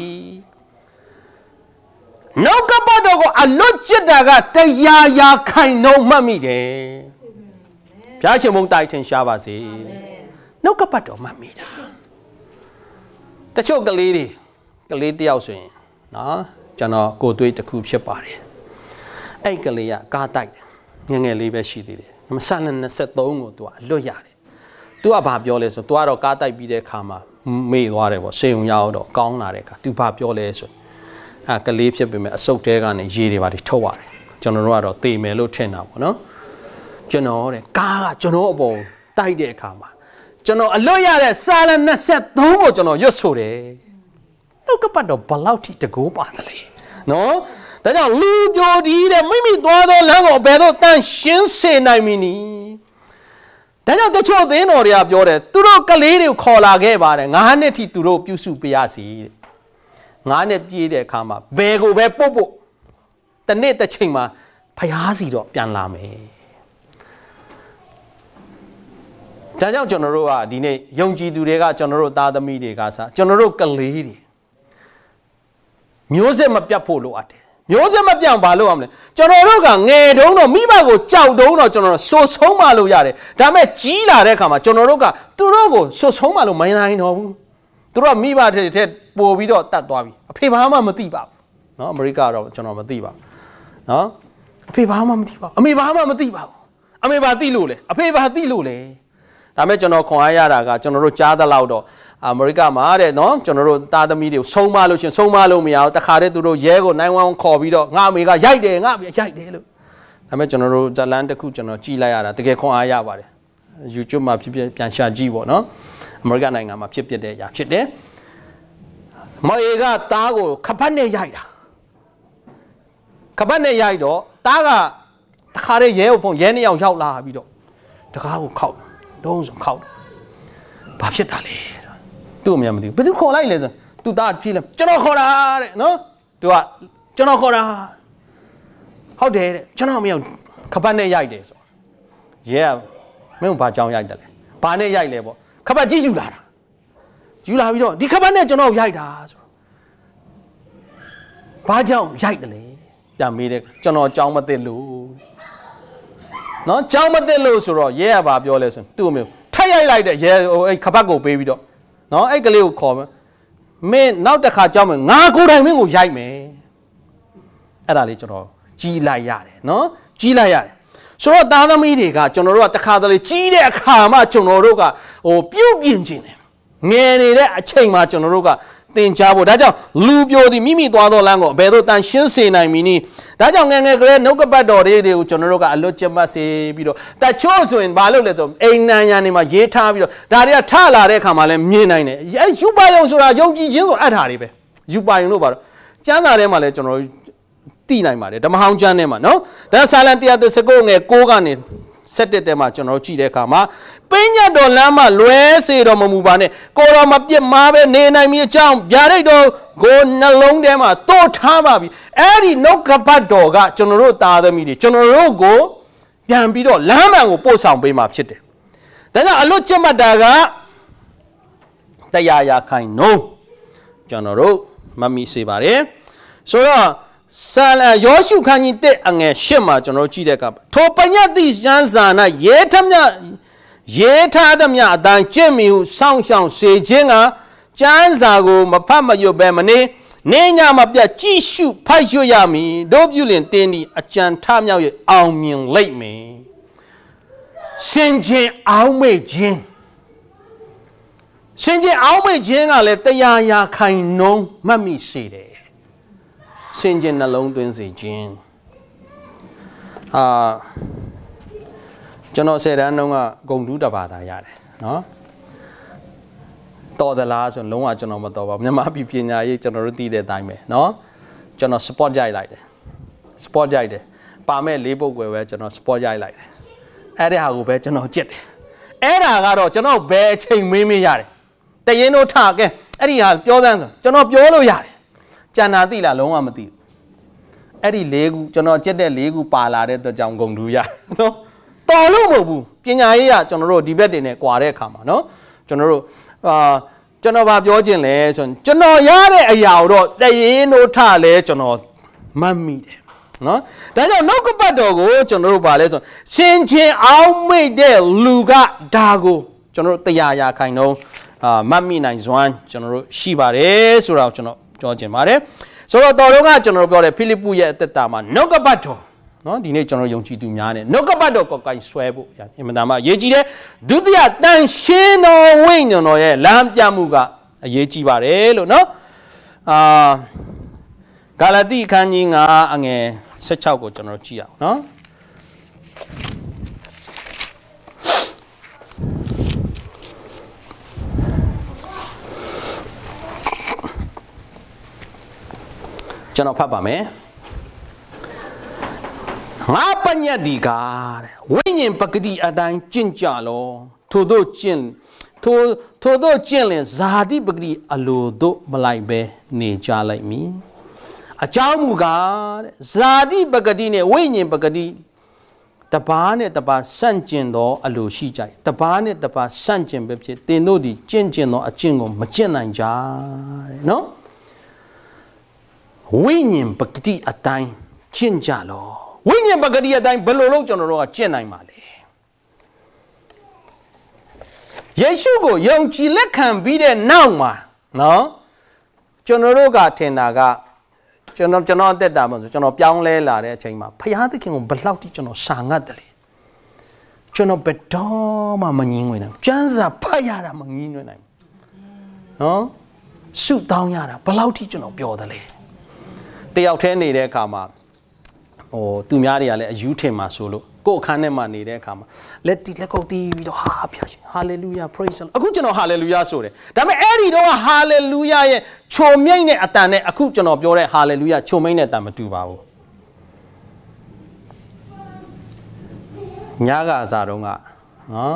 နှုတ်ကပတ်တော်ကိုအလွတ်ကျစ်တာကတရားရာခိုင်နှုန်းမှတ်မိတယ်ဘုရားရှင်ဘုံတိုက်ထင်ရှားပါစေနှုတ်ကပတ်တော်မှတ်မိတာတချို့ကလေးတွေကလေးတယောက်ဆိုရင်နော်ကျွန်တော်ကိုယ်တွေ့တစ်ခုဖြစ်ပါတယ်အဲ့ကလေးကကားတိုက်တယ်ငငယ်လေးပဲရှိသေးတယ်နံပါတ်twenty-threeကိုသူကအလွတ်ရတယ်သူကဘာပြောလဲဆိုသူကတော့ကားတိုက်ပြီးတဲ့အခါမှာမေ့သွားတယ်ပေါ့စေုံရောက်တော့ကောင်းလာတဲ့အခါသူဘာပြောလဲဆိုအဲကလေးဖြစ်ပေမဲ့အဆုတ်တဲကနေရေတွေပါတွေထုတ်ရတယ်ကျွန်တော်တို့ကတော့တေမယ်လို့ထင်တာပေါ့နော်ကျွန်တော်တဲ့ကားကကျွန်တော်အပေါ်တိုက်တဲ့အခါမှာကျွန်တော်အလွတ်ရတဲ့စာလtwenty-threeကိုကျွန်တော်ရွတ်ဆိုတယ်နှုတ်ကပတ်တော်ဘလောက်ထိတကိုးပါသလဲနော်ဒါကြောင့်လူပြိုဒီတဲ့မိမိသွားသောလမ်းကိုဘယ်တော့တန်ရှင်းစေနိုင်မည်နည်းဒါကြောင့်တချို့သင်းတော်တွေကပြောတယ်သူတို့ကလေးတွေကိုခေါ်လာခဲ့ပါတယ်ငါးနှစ်ထိသူတို့ပြုစုပေးရစီတဲ့ငါးနှစ်ပြည့်တဲ့အခါမှာဘယ်ကိုပဲပုတ်ပုတ်တနေ့တစ်ချိန်မှာဖျားစီတော့ပြန်လာမယ်ဒါကြောင့်ကျွန်တော်တို့ကဒီနေ့ယုံကြည်သူတွေကကျွန်တော်တို့သားသမီးတွေကစားကျွန်တော်တို့ကလေးတွေမျိုးစစ်မပြတ်ဖို့လိုအပ်တယ်မျိုးစစ်မပြတ်ဘာလို့ရမလဲကျွန်တော်တို့ကငယ်တုန်းတော့မိဘကိုကြောက်တုန်းတော့ကျွန်တော်တို့ဆိုဆုံးမလို့ရတယ်ဒါပေမဲ့ကြီးလာတဲ့အခါမှာကျွန်တော်တို့ကသူတို့ကိုဆိုဆုံးမလို့မနိုင်တော့ဘူးသူတို့ကမိဘတဲ့တဲ့ပို့ပြီးတော့တတ်သွားပြီအဖေဘာမှမသိပါဘူးเนาะအမေရိကတော့ကျွန်တော်မသိပါဘူးเนาะအဖေဘာမှမသိပါဘူးအမေဘာမှမသိပါဘူးအမေဘာသိလို့လဲအဖေဘာသိလို့လဲဒါမဲ့ကျွန်တော်ခွန်အားရတာကကျွန်တော်တို့ကြားသလောက်တော့အမေရိကမှာတဲ့နော်ကျွန်တော်တို့သားသမီးတွေကိုဆုံးမလို့ရှင်ဆုံးမလို့မရဘူးတခါတည်းသူတို့ရဲကိုနိုင်ဝမ်းခေါ်ပြီးတော့ငါအမေကရိုက်တယ်ငါအမေရိုက်တယ်လို့ဒါမဲ့ကျွန်တော်တို့ဇလန်တစ်ခုကျွန်တော်ကြည့်လိုက်ရတာတကယ်ခွန်အားရပါတယ် YouTube မှာဖြစ်ဖြစ်ပြန်ရှာကြည့်ပေါ့နော်အမေရိကနိုင်ငံမှာဖြစ်ဖြစ်တဲ့အရာဖြစ်တယ်မော်အေကသားကိုခပတ်နဲ့ရိုက်တာခပတ်နဲ့ရိုက်တော့သားကတခါတည်းရဲကိုဖုန်းရဲနှစ်ယောက်ရောက်လာပြီးတော့တကားကိုခောက်တုံးစုံခောက်ဘာဖြစ်တာလဲသူ့အမြင်မသိဘူးဘယ်သူခေါ်လိုက်လဲဆိုသူသားဖြေးလဲကျွန်တော်ခေါ်တာတဲ့နော်သူကကျွန်တော်ခေါ်တာဟုတ်တယ်တဲ့ကျွန်တော်မရောက်ခပတ်နဲ့ရိုက်တယ်ဆိုရဲမင်းဘာကြောင်ရိုက်တယ်လဲဘာနဲ့ရိုက်လဲပေါ့ခပတ်ကြီးယူလာတာယူလာပြီးတော့ဒီခပတ်နဲ့ကျွန်တော်ရိုက်တာဆိုဘာကြောင်ရိုက်တယ်လဲပြန်မေးတယ်ကျွန်တော်ကြောင်မသိလို့နော်ကြောင်မသိလို့ဆိုတော့ရဲကဘာပြောလဲဆိုသူ့အမျိုးထက်ရိုက်လိုက်တဲ့ရဲဟိုအဲ့ခပတ်ကိုပေးပြီးတော့နော်အဲ့ကလေးကိုခေါ်မင်းနောက်တစ်ခါကြောက်မယ်ငါကိုယ်တိုင်မင်းကိုရိုက်မယ်အဲ့ဒါလေးကျွန်တော်ကြီးလိုက်ရတယ်နော်ကြီးလိုက်ရတယ်ဆိုတော့သားသမီးတွေကကျွန်တော်တို့ကတစ်ခါတလေကြီးတဲ့အခါမှကျွန်တော်တို့ကဟိုပြုတ်ပြင်ခြင်းတယ်ငယ်နေတဲ့အချိန်မှာကျွန်တော်တို့ကသင်ကြားဖို့ဒါကြောင့်လူပြိုသည်မိမိသွားသောလမ်းကိုဘယ်သို့တန်ရှင်းစေနိုင်မည်နည်းဒါကြောင့်ငယ်ငယ်ကလေးနှုတ်ကပတ်တော်တွေကိုကျွန်တော်တို့ကအလွတ်ကျမတ်စေပြီးတော့တချို့ဆိုရင်ဘာလို့လဲဆိုအိမ်နံရံနေမှာရေးထားပြီးတော့ဒါတွေကထလာတဲ့အခါမှာလည်းမြင်နိုင်တယ်အဲယူပါယုံဆိုတာယုံကြည်ခြင်းဆိုအပ်တာတွေပဲယူပါယုံလို့ပါတော့ကျမ်းစာထဲမှာလည်းကျွန်တော်တို့သိနိုင်ပါတယ်ဓမ္မဟောင်းကျမ်းထဲမှာနော်ဒါဆာလံone thirty-nineငယ်nineကနေဆက်တက်တဲ့မှာကျွန်တော်တို့ကြည့်တဲ့အခါမှာပညတ်တော်လမ်းမှာလွဲစေတော်မမူပါနဲ့ကိုတော်မပြစ်မှားပဲနေနိုင်မည်အကြောင်းဗျာဒိတ်တော်ကိုနှလုံးထဲမှာတိုးထားပါပြီအဲ့ဒီနှုတ်ကပတ်တော်ကကျွန်တော်တို့သားသမီးတွေကျွန်တော်တို့ကိုပြန်ပြီးတော့လမ်းမှန်ကိုပို့ဆောင်ပေးမှာဖြစ်တယ်ဒါကြောင့်အလွတ်ကျမှတ်တာကတရားရခိုင်နှုံးကျွန်တော်တို့မမိစေပါတယ်ဆိုတော့ဆာလယောရှုခန်းကြီးတဲ့အငယ်ရှစ်မှာကျွန်တော်ကြည့်တဲ့အခါထိုပညတ်တိကျမ်းစာ၌ရဲထမြရဲထားသမျှအတိုင်းကျင့်မိဟုစောင့်ရှောက်စေခြင်းကကျမ်းစာကိုမဖတ်မရွတ်ပဲမနေနေညမပြတ်ကြည့်ရှုဖတ်ရွတ်ရမည်တို့ပြုလင်တင်းဒီအကြံထမြောက်၍အောင်မြင်လိမ့်မယ်ရှင်ချင်းအောင်မေ့ခြင်းရှင်ချင်းအောင်မေ့ခြင်းကလည်းတရားရာခိုင်နှုံးမှတ်မိစေတယ်စင်ကြင်နှလုံးသွင်းစေခြင်းအာကျွန်တော်ဆယ်တန်းတုန်းကဂုံတူးတဘာသာရတယ်နော်တော်သလားဆိုလုံးဝကျွန်တော်မတော်ပါဘူးမြန်မာပြည်ပညာရေးကျွန်တော်တို့သိတဲ့အတိုင်းပဲနော်ကျွန်တော် sport ကြိုက်လိုက်တယ် sport ကြိုက်တယ်ပါမဲ့လေးပုတ်ွယ်ပဲကျွန်တော် sport ကြိုက်လိုက်တယ်အဲ့ဒီဟာကိုပဲကျွန်တော်ကြစ်တယ်အဲ့ဒါကတော့ကျွန်တော်ဘယ်အချိန်မေးမေးရတယ်တရင်တို့ထကဲအဲ့ဒီဟာပြောစမ်းဆိုကျွန်တော်ပြောလို့ရတယ်ကျန်တာသိလားလုံးဝမသိဘူးအဲ့ဒီ၄ခုကျွန်တော်ကြက်တဲ့၄ခုပါလာတဲ့အတွက်ကြောင့်ဂုံတူရနော်တော်လို့မဟုတ်ဘူးပညာရေးကကျွန်တော်တို့ဒီဘက်တင်နဲ့ကွာတဲ့အခါမှာနော်ကျွန်တော်တို့အာကျွန်တော်ဗာပြောခြင်းလဲဆိုရင်ကျွန်တော်ရတဲ့အရာတော့တရင်တို့ထလဲကျွန်တော်မှတ်မိတယ်နော်ဒါကြောင့်နှုတ်ကပတ်တော်ကိုကျွန်တော်တို့ဗာလဲဆိုရှင်ချင်းအောင်မိတ်တဲ့လူကဒါကိုကျွန်တော်တို့တရားရာခိုင်နှုန်းအာမှတ်မိနိုင်စွမ်းကျွန်တော်တို့ရှိပါတယ်ဆိုတာကိုကျွန်တော်ပြောချင်ပါတယ်ဆိုတော့တော်တော်ကကျွန်တော်ပြောတယ်ဖိလိပ္ပုရဲ့အသက်တာမှာနှုတ်ကပတ်တော်နော်ဒီနေ့ကျွန်တော်ယုံကြည်သူများနဲ့နှုတ်ကပတ်တော်ကိုကိုင်ဆွဲဖို့အင်မတန်မှအရေးကြီးတယ်ဒုတိယတန်ရှင်းတော်ဝိညာဉ်တော်ရဲ့လမ်းပြမှုကအရေးကြီးပါတယ်လို့နော်အာဂါလာတိအခန်းကြီးnineအငယ်sixteenကိုကျွန်တော်ကြည့်အောင်နော်ကျွန်တော်ဖတ်ပါမယ် ngã bát nhát đi cả với những bậc đi ở đây chân trả lo thu đô chân thu thu đô chân lên giá đi bậc đi ở lô đô mà lại bé nề trả lại mi ở cháu mu cả giá đi bậc đi này với những bậc đi tập ba này tập ba san chân đó ở lô xí chạy tập ba này tập ba san chân bếp chết tên nó đi chân chân nó ở chân ngom mà chân này trả nó với những bậc đi ở đây chân trả lo với những bậc đi ở đây bê lô lô cho nó rồi chân này mà đấy Giêsu có dùng chỉ lệ khám bị để nào mà nó cho nó rồi cả thiên đàng cả cho nó cho nó tết đàm mà cho nó biang lệ là đấy chuyện mà phải hạt cái ngôn bê lâu thì cho nó sang ngắt đấy cho nó bê đó mà mà nhìn người nào chân ra phải hạt là mà nhìn người này nó sự đau nhà là bê lâu thì cho nó biểu đấy tiêu thế này đấy cả mà ồ tụi nhà đi à lại yêu thêm mà solo cô khán này mà này đấy cả mà let đi let câu đi video ha hallelujah praise Allah aku cho nó hallelujah số đấy đó mà ấy đi đó hallelujah ye chôm mấy này atan này aku cho nó biểu đấy hallelujah chôm mấy này ta mà tu vào nhà ga ra đâu ngạ hả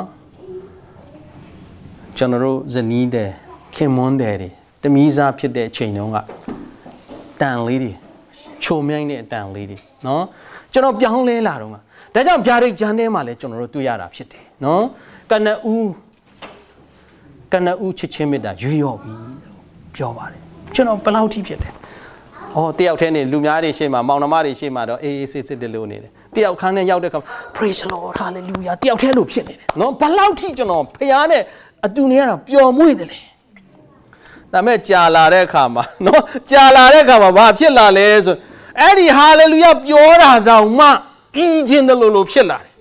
cho nó rồi dân đi đấy cái món đấy đi tụi mình ra phía đấy chơi đâu ngạ tàng lý đi chôm mấy này tàng lý đi nó cho nó biang lệ là đâu ngạ đại gia biang được chân này mà lấy cho nó rồi tu ya ra phía đấy nó cái này u cái này u chết chết mới đã duy học biang vào đấy cho nó bao lâu thì phía đấy oh tiêu thế này lùm nhà đi xem mà mong năm đi xem mà đó ê xí xí để luôn này tiêu khang này giao được không praise the Lord hallelujah tiêu thế lùm phía này nó bao lâu thì cho nó phải à này ở tu này là biang mũi đấyแต่ไม่จ่าลาได้ข่ามาเนาะจ่าลาได้ข่ามาบ้าเพี้ยนลาเลยส่วนไอ้ดิฮาเลลูยาပြောတာတောင်မှอีချင်းတလို့လို့ဖြစ်လာတယ်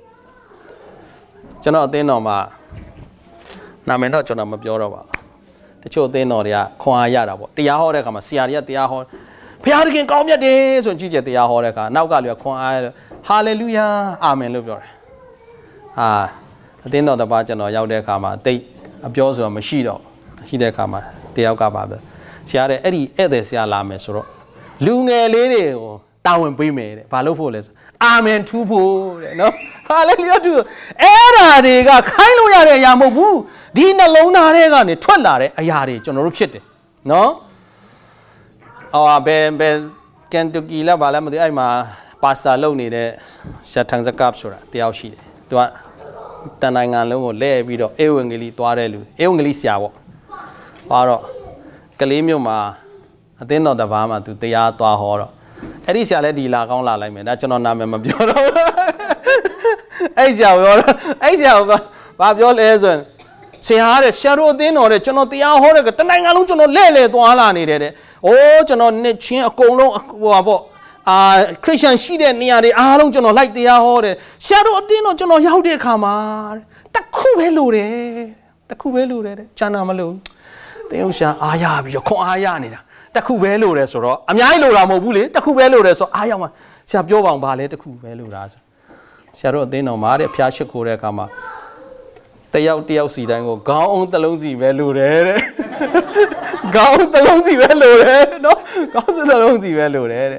ကျွန်တော်အသင်းတော်မှာနာမည်တော့ကျွန်တော်မပြောတော့ပါဘူးတချို့အသင်းတော်တွေကခွန်အားရတာပေါ့တရားဟောတဲ့အခါမှာဆရာတွေကတရားဟောဘုရားသခင်ကောင်းမြတ်တယ်ဆိုရင်ကြည့်ကြတရားဟောတဲ့အခါနောက်ကလူကခွန်အားဟာလေလုယာအာမင်လို့ပြောတယ်အာအသင်းတော်တစ်ပါးကျွန်တော်ရောက်တဲ့အခါမှာအသိအပြောဆိုတာမရှိတော့ရှိတဲ့အခါမှာတယောက်ကပါပဲဆရာတဲ့အဲ့ဒီဧည့်သည်ဆရာလာမယ်ဆိုတော့လူငယ်လေးတွေကိုတာဝန်ပေးမယ်တဲ့ဘာလို့ဖို့လဲဆိုအာမင်ထူးဖို့တဲ့နော်ဟာလေလုယာထူးအဲ့ဒါတွေကခိုင်းလို့ရတဲ့အရာမဟုတ်ဘူးဒီနှလုံးသားထဲကနေထွက်လာတဲ့အရာတွေကျွန်တော်တို့ဖြစ်တယ်နော်အော်ဘယ်ဘယ်ကန်တူကီလာဘာလဲမသိအဲ့မှာပါစာလုပ်နေတဲ့ဆရာထန်းစကပ်ဆိုတာတယောက်ရှိတယ်သူကတန်နိုင်ငံလုံးကိုလဲပြီးတော့အေဝံဂေလိသွားတဲ့လူအေဝံဂေလိဆရာပေါ့ဟောတော့ကလေးမျိုးမှာအသင်းတော်တစ်ပါးမှာသူတရားသွားဟောတော့အဲ့ဒီဆရာလည်းဒီလာကောင်းလာလိုက်မယ်ဒါကျွန်တော်နာမည်မပြောတော့အဲ့ဆရာပြောတော့အဲ့ဆရာကဘာပြောလဲဆိုရင်ဆရာတဲ့ဆရာတို့အသင်းတော်တဲ့ကျွန်တော်တရားဟောတဲ့ကတနိုင်ငံလုံးကျွန်တော်လဲလဲသွားလာနေတယ်တဲ့အိုးကျွန်တော်နှစ်ချင်းအကုန်လုံးဟိုပါပေါ့အာခရစ်ယာန်ရှိတဲ့နေရာတွေအားလုံးကျွန်တော်လိုက်တရားဟောတယ်ဆရာတို့အတင်းတော့ကျွန်တော်ရောက်တဲ့အခါမှာတခုပဲလို့တယ်တခုပဲလို့တယ်ကျန်တာမလို့တင်းဦးရှာအားရပြီးတော့ခွန်အားရနေတာတခုပဲလို့တယ်ဆိုတော့အများကြီးလို့တာမဟုတ်ဘူးလေတခုပဲလို့တယ်ဆိုအားရောက်မှာဆရာပြောပါအောင်ဗာလဲတခုပဲလို့တာဆိုဆရာတို့အတင်းတော်မှာတဲ့ဖျားရှိခိုးတဲ့အခါမှာတယောက်တယောက်စီတိုင်းကိုခေါင်းအောင်တစ်လုံးစီပဲလို့တယ်တဲ့ခေါင်းတစ်လုံးစီပဲလို့တယ်နော်ခေါင်းတစ်လုံးစီပဲလို့တယ်တဲ့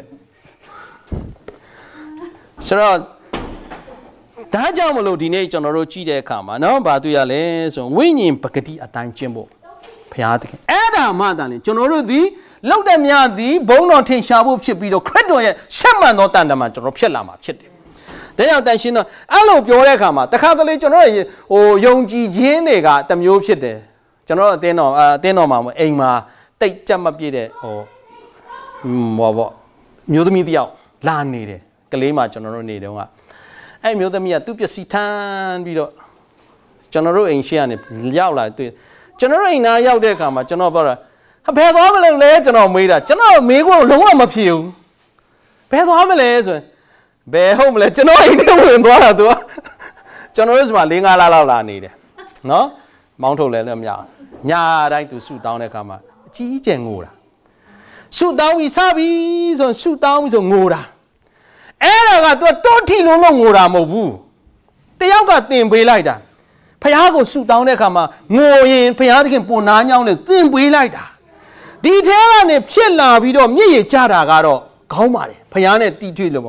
ဆိုတော့ဒါကြောင့်မလို့ဒီနေ့ကျွန်တော်တို့ကြည့်တဲ့အခါမှာနော်ဘာတွေ့ရလဲဆိုဝိညာဉ်ပဂတိအတိုင်းကျင့်ဖို့ဘုရားသခင်အဲ့ဒါမှတန်လေကျွန်တော်တို့ဒီလောက်တဲ့မြတ်ဒီဘုံတော်ထင်ရှားဖို့ဖြစ်ပြီးတော့ခရစ်တော်ရဲ့ရှက်မှန်သောတန်တမန်ကျွန်တော်ဖြစ်လာမှာဖြစ်တယ်။ဒါကြောင့်တန်ရှင်းတော့အဲ့လိုပြောတဲ့အခါမှာတခါတလေကျွန်တော်ရဲ့ဟိုယုံကြည်ခြင်းတွေကတမျိုးဖြစ်တယ်။ကျွန်တော်အတင်းတော်အတင်းတော်မှာအိမ်မှာတိတ်ကြက်မပြည့်တဲ့ဟိုဟောပေါ့မျိုးသမီးတယောက်လာနေတယ်ကလေးမှကျွန်တော်တို့နေတုန်းကအဲ့မျိုးသမီးကသူ့ပစ္စည်းထမ်းပြီးတော့ကျွန်တော်တို့အိမ်ရှိကနေရောက်လာတွေ့ကျွန်တော်တို့အိမ်သားရောက်တဲ့အခါမှာကျွန်တော်ပြောတာဘယ်သွားမလဲလဲကျွန်တော်မေးတာကျွန်တော်မေးခွန်းလုံးဝမဖြေဘူးဘယ်သွားမလဲဆိုရင်ဘယ်ဟုတ်မလဲကျွန်တော်အိမ်ထဲဝင်သွားတာသူကကျွန်တော်တို့ဆိုမှ၄၅လလောက်လာနေတယ်နော်မောင်းထုတ်လဲလည်းမရညတိုင်းသူဆူတောင်းတဲ့အခါမှာအကြီးကျယ်ငိုတာဆူတောင်းပြီးစပြီဆိုဆူတောင်းပြီးဆိုငိုတာအဲ့ဒါကသူကတိုးထီလုံးလုံးငိုတာမဟုတ်ဘူးတယောက်ကတင်ပေးလိုက်တာဖះကိုဆူတောင်းတဲ့အခါမှာငိုရင်ဖះသခင်ပုံနာညောင်းနဲ့တင်ပေးလိုက်တာဒီထဲကနေဖြစ်လာပြီးတော့မြစ်ရကြတာကတော့ခေါင်းပါတယ်ဖះနဲ့တီထွေးလို့ပေါ့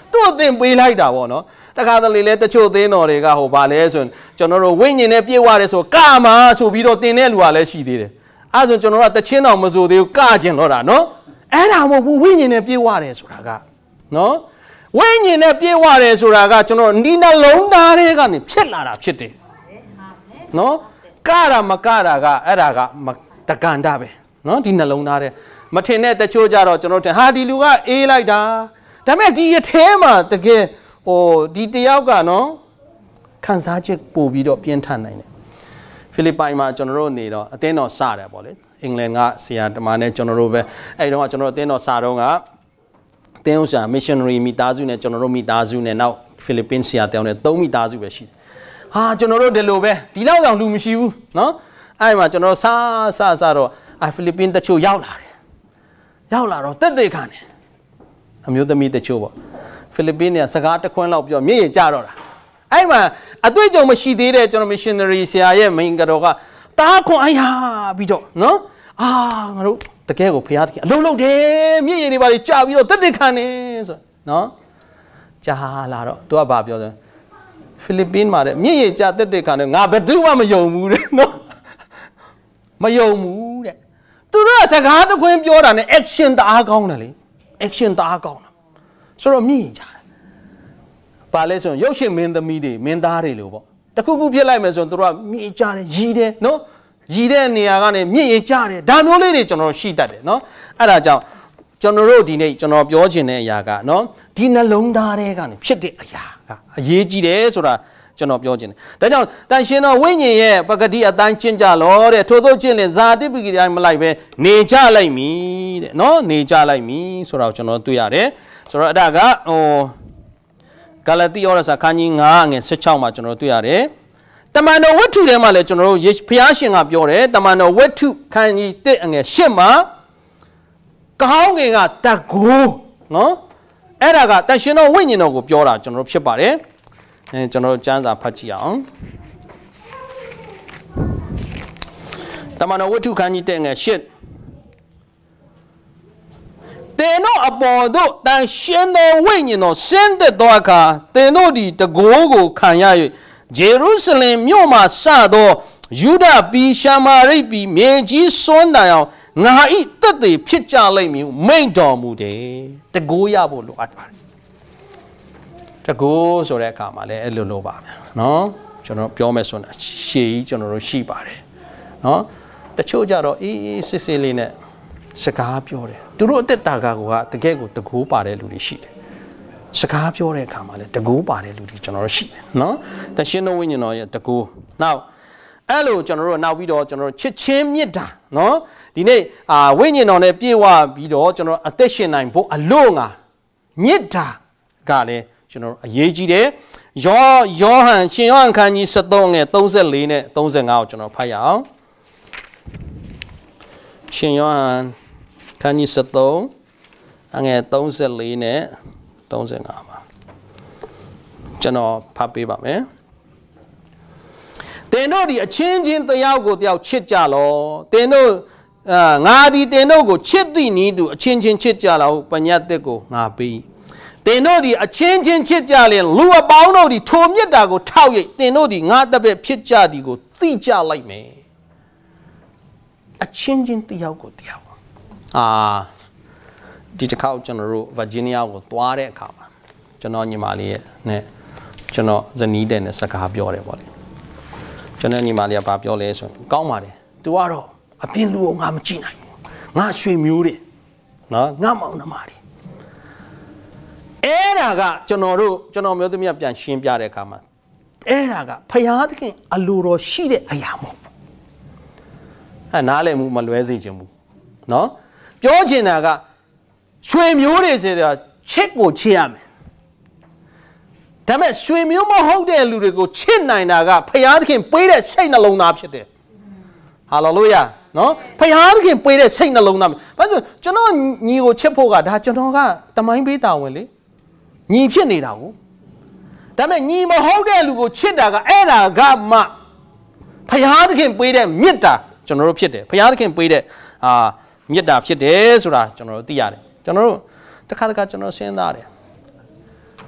都得背来的我喏，大家都来来得就得喏的个好吧嘞，说就那种为年的别话的说干嘛说比如点点路啊来洗的，啊说就那得钱那么说的干钱了啦喏，哎那我不为年的别话的说那个喏，为年的别话的说那个就那你那龙大的个你撇啦啦撇的，喏，干啦嘛干啦个，哎那个嘛得干大呗，喏你那龙大的。မထင်တဲ့တချို့ကြတော့ကျွန်တော်ထင်ဟာဒီလူကအေးလိုက်တာဒါပေမဲ့ဒီအထဲမှာတကယ်ဟိုဒီတယောက်ကနော်ခန်းစားချက်ပို့ပြီးတော့ပြင်းထန်နိုင်တယ်ဖိလစ်ပိုင်မှာကျွန်တော်တို့နေတော့အတင်းတော်စတယ်ပေါ့လေအင်္ဂလန်ကဆရာတမန်နဲ့ကျွန်တော်တို့ပဲအဲ့တော့ကျွန်တော်တို့အတင်းတော်စတော့ကတင်းဥစ္စာ missionary မိသားစုနဲ့ကျွန်တော်တို့မိသားစုနဲ့နောက်ဖိလစ်ပင်းဆရာတောင်းနဲ့သုံးမိသားစုပဲရှိတယ်ဟာကျွန်တော်တို့ဒီလိုပဲဒီလောက်တောင်လူမရှိဘူးနော်အဲ့မှာကျွန်တော်တို့စားစားစားတော့အဖိလစ်ပင်းတချို့ရောက်လာတယ်ရောက်လာတော့တက်တက်ခံတယ်အမျိုးသမီးတချို့ပေါ့ဖိလစ်ပင်းเนี่ยစကားတခွန်းလောက်ပြောမျက်ရည်ကျတော့တာအဲ့မှာအတွေ့အကြုံမရှိသေးတဲ့ကျွန်တော် missionary ဆရာရဲ့မိန်ကတော့ကတားခွန်အရာပြီးတော့နော်အာငါတို့တကယ်ကိုဖရားတကယ်အလုံးလုံးတယ်မျက်ရည်တွေပါလေကျပြီးတော့တက်တက်ခံနေဆိုနော်ကြာလာတော့သူကဘာပြောလဲဖိလစ်ပင်းမှာတဲ့မျက်ရည်ကျတက်တက်ခံတယ်ငါဘယ်သူမှမယုံဘူးတဲ့နော်မယုံဘူးတဲ့သူတို့စကားတခွင်းပြောတာနဲ့ action တအားကောင်းတယ်လေ action တအားကောင်းတာဆိုတော့မြည်ကြတယ်ဘာလဲဆိုရင်ရုပ်ရှင်မင်းသမီးတွေမင်းသားတွေလို့ပေါ့တခုခုဖြစ်လိုက်မယ်ဆိုရင်သူတို့ကမြည်ကြတယ်ရည်တယ်နော်ရည်တဲ့နေရာကနေမြည်ရကြတယ်ဒါမျိုးလေးတွေကျွန်တော်ရှိတတ်တယ်နော်အဲ့ဒါကြောင့်ကျွန်တော်တို့ဒီနေ့ကျွန်တော်ပြောချင်တဲ့အရာကနော်ဒီနှလုံးသားထဲကနေဖြစ်တဲ့အရာကအရေးကြီးတယ်ဆိုတာကျွန်တော်ပြောချင်တယ်ဒါကြောင့်တန်ရှင်တော်ဝိညာဉ်ရဲ့ပကတိအတိုင်းကျင့်ကြလောတဲ့ထို့သောကျင့်လေဇာတိပိကိတိုင်းမလိုက်ပဲနေကြလိုက်မည်တဲ့နော်နေကြလိုက်မည်ဆိုတော့ကျွန်တော်တွေ့ရတယ်ဆိုတော့အဲ့ဒါကဟိုဂလာတိဩရစာခန်းကြီး၅ငယ်၁၆မှာကျွန်တော်တွေ့ရတယ်တမန်တော်ဝတ္ထုထဲမှာလည်းကျွန်တော်တို့ဘုရားရှင်ကပြောတယ်တမန်တော်ဝတ္ထုခန်းကြီး၁ငယ်၈မှာကောင်းကင်ကတကူနော်အဲ့ဒါကတန်ရှင်တော်ဝိညာဉ်တော်ကိုပြောတာကျွန်တော်တို့ဖြစ်ပါတယ်အဲကျွန်တော်တို့ကျမ်းစာဖတ်ကြည့်အောင်တမန်တော်ဝတ္ထုခန်းကြီးတဲ့ငယ်ရှစ်တေနောအပေါ်သို့တန်ရှင်တော်ဝိညာဉ်တော်ဆင်းသက်သောအခါတေနောဒီတကိုးကိုခံရ၍ဂျေရုဆလင်မြို့မှစသောယူဒပြည်ရှမာရိတ်ပြည်မြေကြီးစွန်းတိုင်အောင်ငါဤတက်သေးဖြစ်ကြလိမ့်မည်မိန့်တော်မူတယ်တကိုးရဖို့လိုအပ်ပါတယ်တကူဆိုတဲ့အခါမှာလည်းအဲ့လိုလိုပါပဲเนาะကျွန်တော်ပြောမယ်ဆိုရင်ရှေ့ကြီးကျွန်တော်တို့ရှိပါတယ်เนาะတချို့ကြတော့အေးအေးစစ်စစ်လေးနဲ့စကားပြောတယ်သူတို့အသက်တာကကတကယ်ကိုတကူပါတဲ့လူတွေရှိတယ်စကားပြောတဲ့အခါမှာလည်းတကူပါတဲ့လူတွေကျွန်တော်တို့ရှိတယ်เนาะတရှင်တော်ဝိညာဉ်တော်ရဲ့တကူနောက်အဲ့လိုကျွန်တော်တို့နောက်ပြီးတော့ကျွန်တော်တို့ချစ်ချင်းမြတ်တာเนาะဒီနေ့အာဝိညာဉ်တော်နဲ့ပြေဝပြီးတော့ကျွန်တော်အသက်ရှင်နိုင်ဖို့အလို့ငါမြတ်တာကလည်းကျွန်တော်အရေးကြီးတယ်ယောယောဟန်ရှင်ယောဟန်ခန်းကြီး၁၃ငယ်၃၄နဲ့၃၅ကိုကျွန်တော်ဖတ်ရအောင်ရှင်ယောဟန်ခန်းကြီး၁၃အငယ်၃၄နဲ့၃၅ပါကျွန်တော်ဖတ်ပေးပါမယ်တင်တို့ဒီအချင်းချင်းတယောက်ကိုတယောက်ချစ်ကြလောတင်တို့အာငါဒီတင်တို့ကိုချစ်သည်နည်းတူအချင်းချင်းချစ်ကြလောပညတ်တက်ကိုငါပေးတင်တို့ဒီအချင်းချင်းချစ်ကြလင်လူအပေါင်းတို့ဒီထိုမြတ်တာကိုထောက်ရိပ်တင်တို့ဒီငါတပ်ပဲဖြစ်ကြသည်ကိုသိကြလိုက်မယ်အချင်းချင်းတယောက်ကိုတယောက်အာဒီတစ်ခါကျွန်တော်တို့ဗာဂျီးနီးယားကိုသွားတဲ့အခါမှာကျွန်တော်ညီမလေးရဲ့နဲ့ကျွန်တော်ဇနီးတဲ့နဲ့စကားပြောတယ်ပေါ့လေကျွန်တော်ညီမလေးကဘာပြောလဲဆိုရင်ကောင်းပါတယ်သူကတော့အပြင်လူကိုငါမကြည့်နိုင်ဘူးငါရွှေမျိုးတယ်နော်ငါမောင်နှမတွေအဲ့ဒါကကျွန်တော်တို့ကျွန်တော်မျိုးသမီးပြန်ရှင်းပြတဲ့အခါမှာအဲ့ဒါကဖယားသခင်အလိုတော်ရှိတဲ့အရာမဟုတ်ဘူးအဲ့နားလည်မှုမလွဲစေချင်ဘူးနော်ပြောချင်တာကရွှေမျိုးတွေဆိုတာချစ်ကိုချစ်ရမယ်ဒါပေမဲ့ရွှေမျိုးမဟုတ်တဲ့လူတွေကိုချစ်နိုင်တာကဖယားသခင်ပေးတဲ့စိတ်နှလုံးသားဖြစ်တယ်ဟာလေလုယာနော်ဖယားသခင်ပေးတဲ့စိတ်နှလုံးသားဘာလို့ကျွန်တော်ညီကိုချစ်ဖို့ကဒါကျွန်တော်ကတမိုင်းပေးတာဝင်လေညီဖြစ်နေတာကိုဒါပေမဲ့ညီမဟုတ်တဲ့လူကိုချစ်တာကအဲ့ဒါကမှဖယားသခင်ပေးတဲ့မေတ္တာကျွန်တော်တို့ဖြစ်တယ်ဖယားသခင်ပေးတဲ့အာမေတ္တာဖြစ်တယ်ဆိုတာကျွန်တော်တို့သိရတယ်ကျွန်တော်တို့တစ်ခါတစ်ခါကျွန်တော်စဉ်းစားတယ်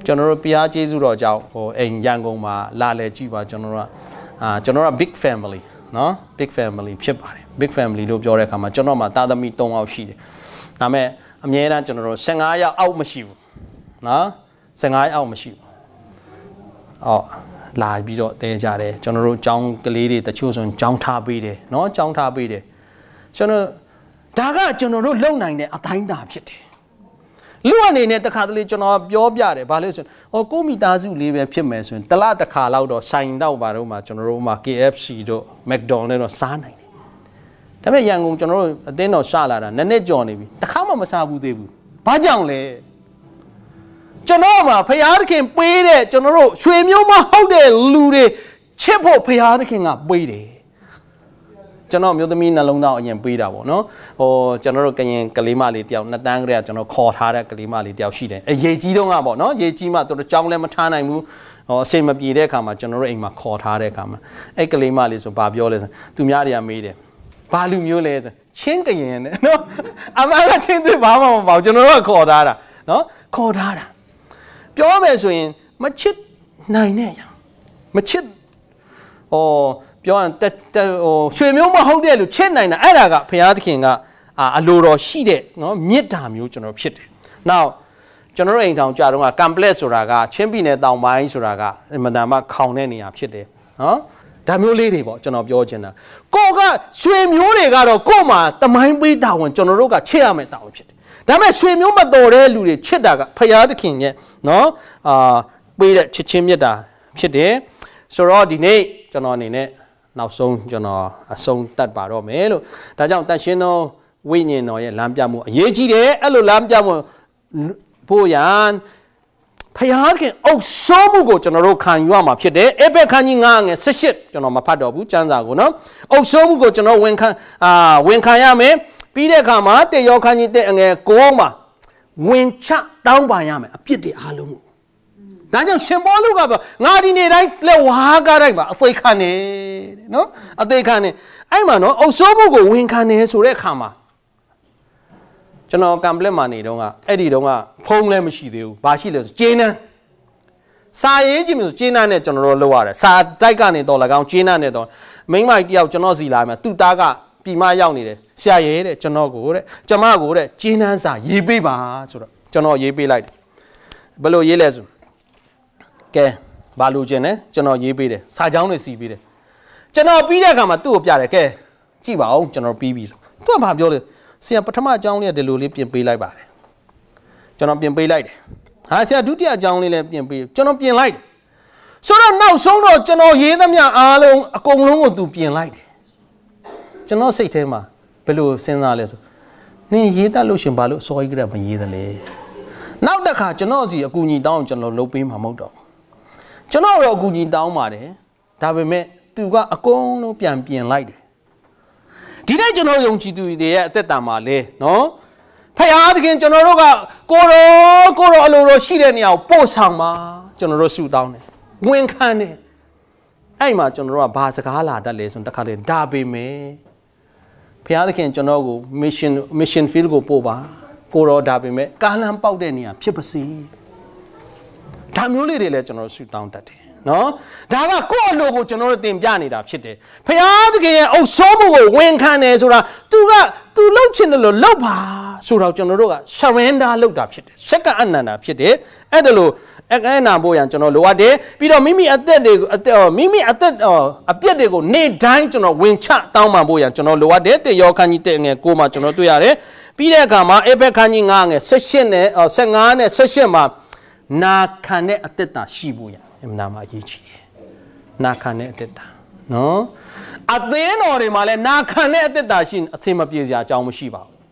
ကျွန်တော်တို့ဘုရားကျေးဇူးတော်ကြောင့်ဟိုအိမ်ရန်ကုန်မှာလာလေကြည့်ပါကျွန်တော်တို့အာကျွန်တော်တို့ big family နော် big family ဖြစ်ပါတယ် big family လို့ပြောတဲ့အခါမှာကျွန်တော်မှာသားသမီးသုံးယောက်ရှိတယ်ဒါပေမဲ့အများအားကျွန်တော်တို့fifteenယောက်အောက်မရှိဘူးနော်fifteenယောက်အောက်မရှိဘူးအော်လာပြီးတော့တဲကြတယ်ကျွန်တော်တို့ចောင်းကလေးတွေတချို့ဆိုចောင်းထားပေးတယ်နော်ចောင်းထားပေးတယ်ကျွန်တော်ဒါကကျွန်တော်တို့လုံနိုင်တဲ့အတိုင်းတာဖြစ်တယ်လူအနေနဲ့တခါတလေကျွန်တော်ပြောပြတယ်ဘာလို့ဆိုဟောကိုမိသားစုလေးပဲဖြစ်မယ်ဆိုရင်တလတစ်ခါလောက်တော့ဆိုင်တော့ပါတော့မှကျွန်တော်တို့မှာ K F C တို့ McDonald တို့စားနိုင်တယ်ဒါပေမဲ့ရန်ကုန်ကျွန်တော်တို့အတင်းတော်ရှာလာတာနည်းနည်းကြော်နေပြီတစ်ခါမှမစားဘူးသေးဘူးဘာကြောင့်လဲကျွန်တော်မှာဖျားသခင်ပေးတဲ့ကျွန်တော်တို့ရွှေမျိုးမဟုတ်တဲ့လူတွေချစ်ဖို့ဖျားသခင်ကပေးတယ်ကျွန်တော်မျိုးသမီးနှလုံးသားအရင်ပေးတာပေါ့နော်ဟိုကျွန်တော်တို့ကရင်ကလေးမလေးတယောက်နှစ်တန်းကလေးကကျွန်တော်ခေါ်ထားတဲ့ကလေးမလေးတယောက်ရှိတယ်အရေးကြီးတော့ကပေါ့နော်ရေးကြီးမှသူတို့ကြောင်းလည်းမထားနိုင်ဘူးဟိုအစိမ်မပြေတဲ့အခါမှာကျွန်တော်တို့အိမ်မှာခေါ်ထားတဲ့အခါမှာအဲ့ကလေးမလေးဆိုဘာပြောလဲဆိုသူများတွေကမေးတယ်ဘာလူမျိုးလဲဆိုချင်းကရင်နဲ့နော်အမှန်ကချင်းတွေဘာမှမပေါ့ကျွန်တော်တို့ကခေါ်ထားတာနော်ခေါ်ထားတာပြောမယ်ဆိုရင်မချစ်နိုင်နဲ့ရမချစ်ဟိုပြောရင်ဟိုရွှေမျိုးမဟုတ်တဲ့လူချစ်နိုင်တာအဲ့ဒါကဘုရားသခင်ကအလိုတော်ရှိတဲ့နော်မေတ္တာမျိုးကျွန်တော်ဖြစ်တယ်။ Now ကျွန်တော်တို့အိမ်ထောင်ကြတော့က complex ဆိုတာကချင်းပြည်နယ်တောင်ပိုင်းဆိုတာကအမှန်တမ်းမှခေါင်တဲ့နေရာဖြစ်တယ်နော်။ဒါမျိုးလေးတွေပေါ့ကျွန်တော်ပြောချင်တာ။ကိုကရွှေမျိုးတွေကတော့ကို့မှာတမိုင်းပေးတာဝင်ကျွန်တော်တို့ကချစ်ရမယ်တာဝန်ဖြစ်တယ်။ဒါပေမဲ့ရွှေမျိုးမတော်တဲ့လူတွေချစ်တာကဘုရားသခင်ရဲ့နော်အာပေးတဲ့ချစ်ချင်းမေတ္တာဖြစ်တယ်။ဆိုတော့ဒီနေ့ကျွန်တော်အနေနဲ့နောက်ဆုံးကျွန်တော်အဆုံးတတ်ပါတော့မယ်လို့ဒါကြောင့်တန်ရှင်းသောဝိညာဉ်တော်ရဲ့လမ်းပြမှုအရေးကြီးတယ်အဲ့လိုလမ်းပြမှုဖို့ရန်ဖျားခင်အုပ်စိုးမှုကိုကျွန်တော်တို့ခံယူရမှာဖြစ်တယ်အေဘက်ခန်းကြီးnineငယ်eighteenကျွန်တော်မဖတ်တော့ဘူးကျမ်းစာကိုနော်အုပ်စိုးမှုကိုကျွန်တော်ဝန်ခံအာဝန်ခံရမယ်ပြီးတဲ့အခါမှာတေယောခန်းကြီးတဲ့ငယ်nineမှာဝင်ချတောင်းပန်ရမယ်အပြစ်တွေအားလုံးကိုဒါကြောင့်ရှင်ဘောလူကပြောငါဒီနေ့တိုင်းလက်ဝါးကားတိုင်းပါအသိခံနေနော်အသိခံနေအဲ့မှာနော်အုပ်စိုးမှုကိုဝန်ခံနေဆိုတဲ့အခါမှာကျွန်တော်ကံပလက်မှာနေတော့ကအဲ့ဒီတော့ကဖုန်းလည်းမရှိသေးဘူးဘာရှိလဲဆိုကျင်းနှန်းစာရေးကြည့်မျိုးကျင်းနှန်းနဲ့ကျွန်တော်တို့လောက်ရတယ်စာတိုက်ကနေတော့၎င်းကျင်းနှန်းနဲ့တော့မိန်းမကြီးတယောက်ကျွန်တော်စီလာမယ်သူ့သားကပြီမရောက်နေတယ်ဆရာရဲတဲ့ကျွန်တော်ကိုတဲ့ကျမကိုတဲ့ကျင်းနှန်းစာရေးပေးပါဆိုတော့ကျွန်တော်ရေးပေးလိုက်တယ်ဘယ်လိုရေးလဲဆိုကဲဘာလို့ကျင်လဲကျွန်တော်ရေးပေးတယ်စာကြောင်းတွေစီပေးတယ်ကျွန်တော်ပြီးတဲ့အခါမှာသူ့ကိုပြတယ်ကဲကြည့်ပါဦးကျွန်တော်ပြီးပြီဆိုသူကဘာပြောလဲဆရာပထမအကြောင်းလေးကဒီလိုလေးပြင်ပေးလိုက်ပါတယ်ကျွန်တော်ပြင်ပေးလိုက်တယ်ဟာဆရာဒုတိယအကြောင်းလေးလည်းပြင်ပေးကျွန်တော်ပြင်လိုက်တယ်ဆိုတော့နောက်ဆုံးတော့ကျွန်တော်ရေးသမျှအားလုံးအကုန်လုံးကိုသူပြင်လိုက်တယ်ကျွန်တော်စိတ်ထဲမှာဘယ်လိုစဉ်းစားလဲဆိုနင်ရေးတတ်လို့ရှင်ဘာလို့အစောကြီးကတည်းကမရေးသလဲနောက်တစ်ခါကျွန်တော်စီအကူအညီတောင်းကျွန်တော်လုပ်ပေးမှာမဟုတ်တော့ကျွန်တော်တော့အကူအညီတောင်းပါတယ်ဒါပေမဲ့သူကအကုန်လုံးပြန်ပြင်လိုက်တယ်ဒီနေ့ကျွန်တော်ယုံကြည်သူတွေရဲ့အသက်တာမှာလဲနော်ဖခင်သခင်ကျွန်တော်တို့ကကိုရောကိုရောအလိုတော်ရှိတဲ့နေရာကိုပို့ဆောင်ပါကျွန်တော်တို့ဆုတောင်းတယ်ဝင်ခံတယ်အဲ့မှာကျွန်တော်တို့ကဘာစကားလာတတ်လဲဆိုတော့တခါတည်းဒါပေမဲ့ဖခင်သခင်ကျွန်တော်ကို mission mission field ကိုပို့ပါကိုရောဒါပေမဲ့ကားလမ်းပေါက်တဲ့နေရာဖြစ်ပါစေဒါမျိုးလေးတွေလည်းကျွန်တော်တို့ဆုတောင်းတတ်တယ်နော်ဒါကကိုယ့်အလိုကိုကျွန်တော်တို့တင်ပြနေတာဖြစ်တယ်ဖခင်သခင်ရဲ့အုပ်စိုးမှုကိုဝန်ခံတယ်ဆိုတာသူကသူလှုပ်ချင်တယ်လို့လှုပ်ပါဆိုတော့ကျွန်တော်တို့က surrender လုပ်တာဖြစ်တယ်စက္ကအနန္တာဖြစ်တယ်အဲ့ဒါလို့အကဲနာဖို့ရန်ကျွန်တော်လိုအပ်တယ်ပြီးတော့မိမိအသက်တွေကိုအသက်မိမိအသက်အပြစ်တွေကိုနေ့တိုင်းကျွန်တော်ဝင်ချတောင်းပန်ဖို့ရန်ကျွန်တော်လိုအပ်တယ်တေယောခန်းကြီးတဲ့ငယ်ကိုမှကျွန်တော်တွေ့ရတယ်ပြီးတဲ့အခါမှာအေဘက်ခန်းကြီးnineငယ်eighteenနဲ့fifteenနဲ့eighteenမှာနာခံတဲ့အသက်တာရှိဖို့ရအမှန်မှအရေးကြီးတယ်နာခံတဲ့အသက်တာနော်အသင်းတော်တွေမှာလည်းနာခံတဲ့အသက်တာရှိအစင်မပြေစရာအကြောင်းမရှိပါဘူး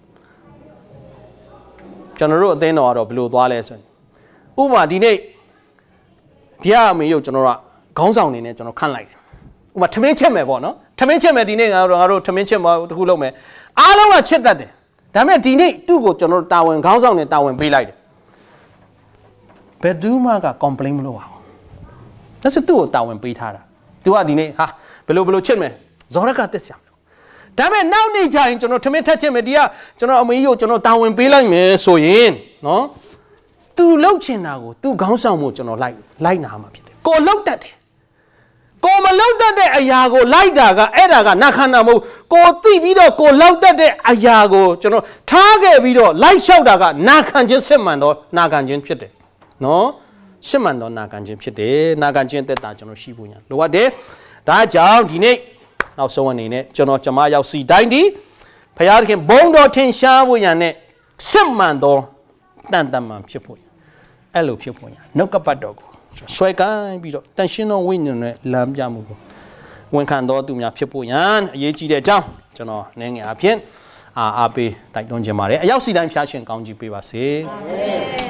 ကျွန်တော်တို့အသင်းတော်ကတော့ဘယ်လိုသွားလဲဆိုရင်ဥပမာဒီနေ့ဒီအမေရုပ်ကျွန်တော်ကခေါင်းဆောင်နေနဲ့ကျွန်တော်ခန့်လိုက်တယ်ဥပမာထမင်းချက်မယ်ပေါ့နော်ထမင်းချက်မယ်ဒီနေ့ငါတို့ငါတို့ထမင်းချက်မှာတခုလုပ်မယ်အားလုံးကချက်တတ်တယ်ဒါပေမဲ့ဒီနေ့သူ့ကိုကျွန်တော်တာဝန်ခေါင်းဆောင်နဲ့တာဝန်ပေးလိုက်တယ်ဘယ်သူမှက complain မလုပ်ပါဘူးဒါဆိုသူ့ကိုတာဝန်ပေးထားတာသူကဒီနေ့ဟာဘယ်လိုဘယ်လိုချက်မယ်ဇောရကတက်ဆရာဒါပေမဲ့နောက်နေ့ကျရင်ကျွန်တော်ထမင်းထက်ချက်မယ်ဒီကကျွန်တော်အမေကြီးကိုကျွန်တော်တာဝန်ပေးလိုက်မယ်ဆိုရင်နော်သူသူလှုပ်ချင်တာကိုသူခေါင်းဆောင်မှုကျွန်တော်လိုက်လိုက်နာမှာဖြစ်တယ်ကိုလှုပ်တတ်တယ်ကိုမလှုပ်တတ်တဲ့အရာကိုလိုက်တာကအဲ့ဒါကနာခံတာမဟုတ်ကိုသိပြီးတော့ကိုလှုပ်တတ်တဲ့အရာကိုကျွန်တော်ထားခဲ့ပြီးတော့လိုက်လျှောက်တာကနာခံခြင်းစစ်မှန်တော့နာခံခြင်းဖြစ်တယ်နော်စစ်မှန်တော့နာခံခြင်းဖြစ်တယ်နာခံခြင်းတက်တာကျွန်တော်ရှိဖို့ညာလိုအပ်တယ်ဒါကြောင့်ဒီနေ့နောက်ဆုံးအနေနဲ့ကျွန်တော်ကျမရောက်စီတိုင်းဒီဘုရားသခင်ဘုန်းတော်ထင်ရှားဖို့ညာနဲ့စစ်မှန်တော့တန်တန်မှန်ဖြစ်ဖို့အဲ့လိုဖြစ်ဖို့ညာနှုတ်ကပတ်တော်ကိုဆွဲကိုင်းပြီးတော့တန်ရှင်းသောဝိညာဉ်နဲ့လမ်းပြမှုကိုဝန်ခံတော်သူများဖြစ်ဖို့ညာအရေးကြီးတဲ့အကြောင်းကျွန်တော်နည်းငယ်အဖြစ်အာအားပေးတိုက်တွန်းခြင်းပါတယ်အရောက်စီတိုင်းဖျားရှင်ကောင်းကြီးပေးပါစေအာမင်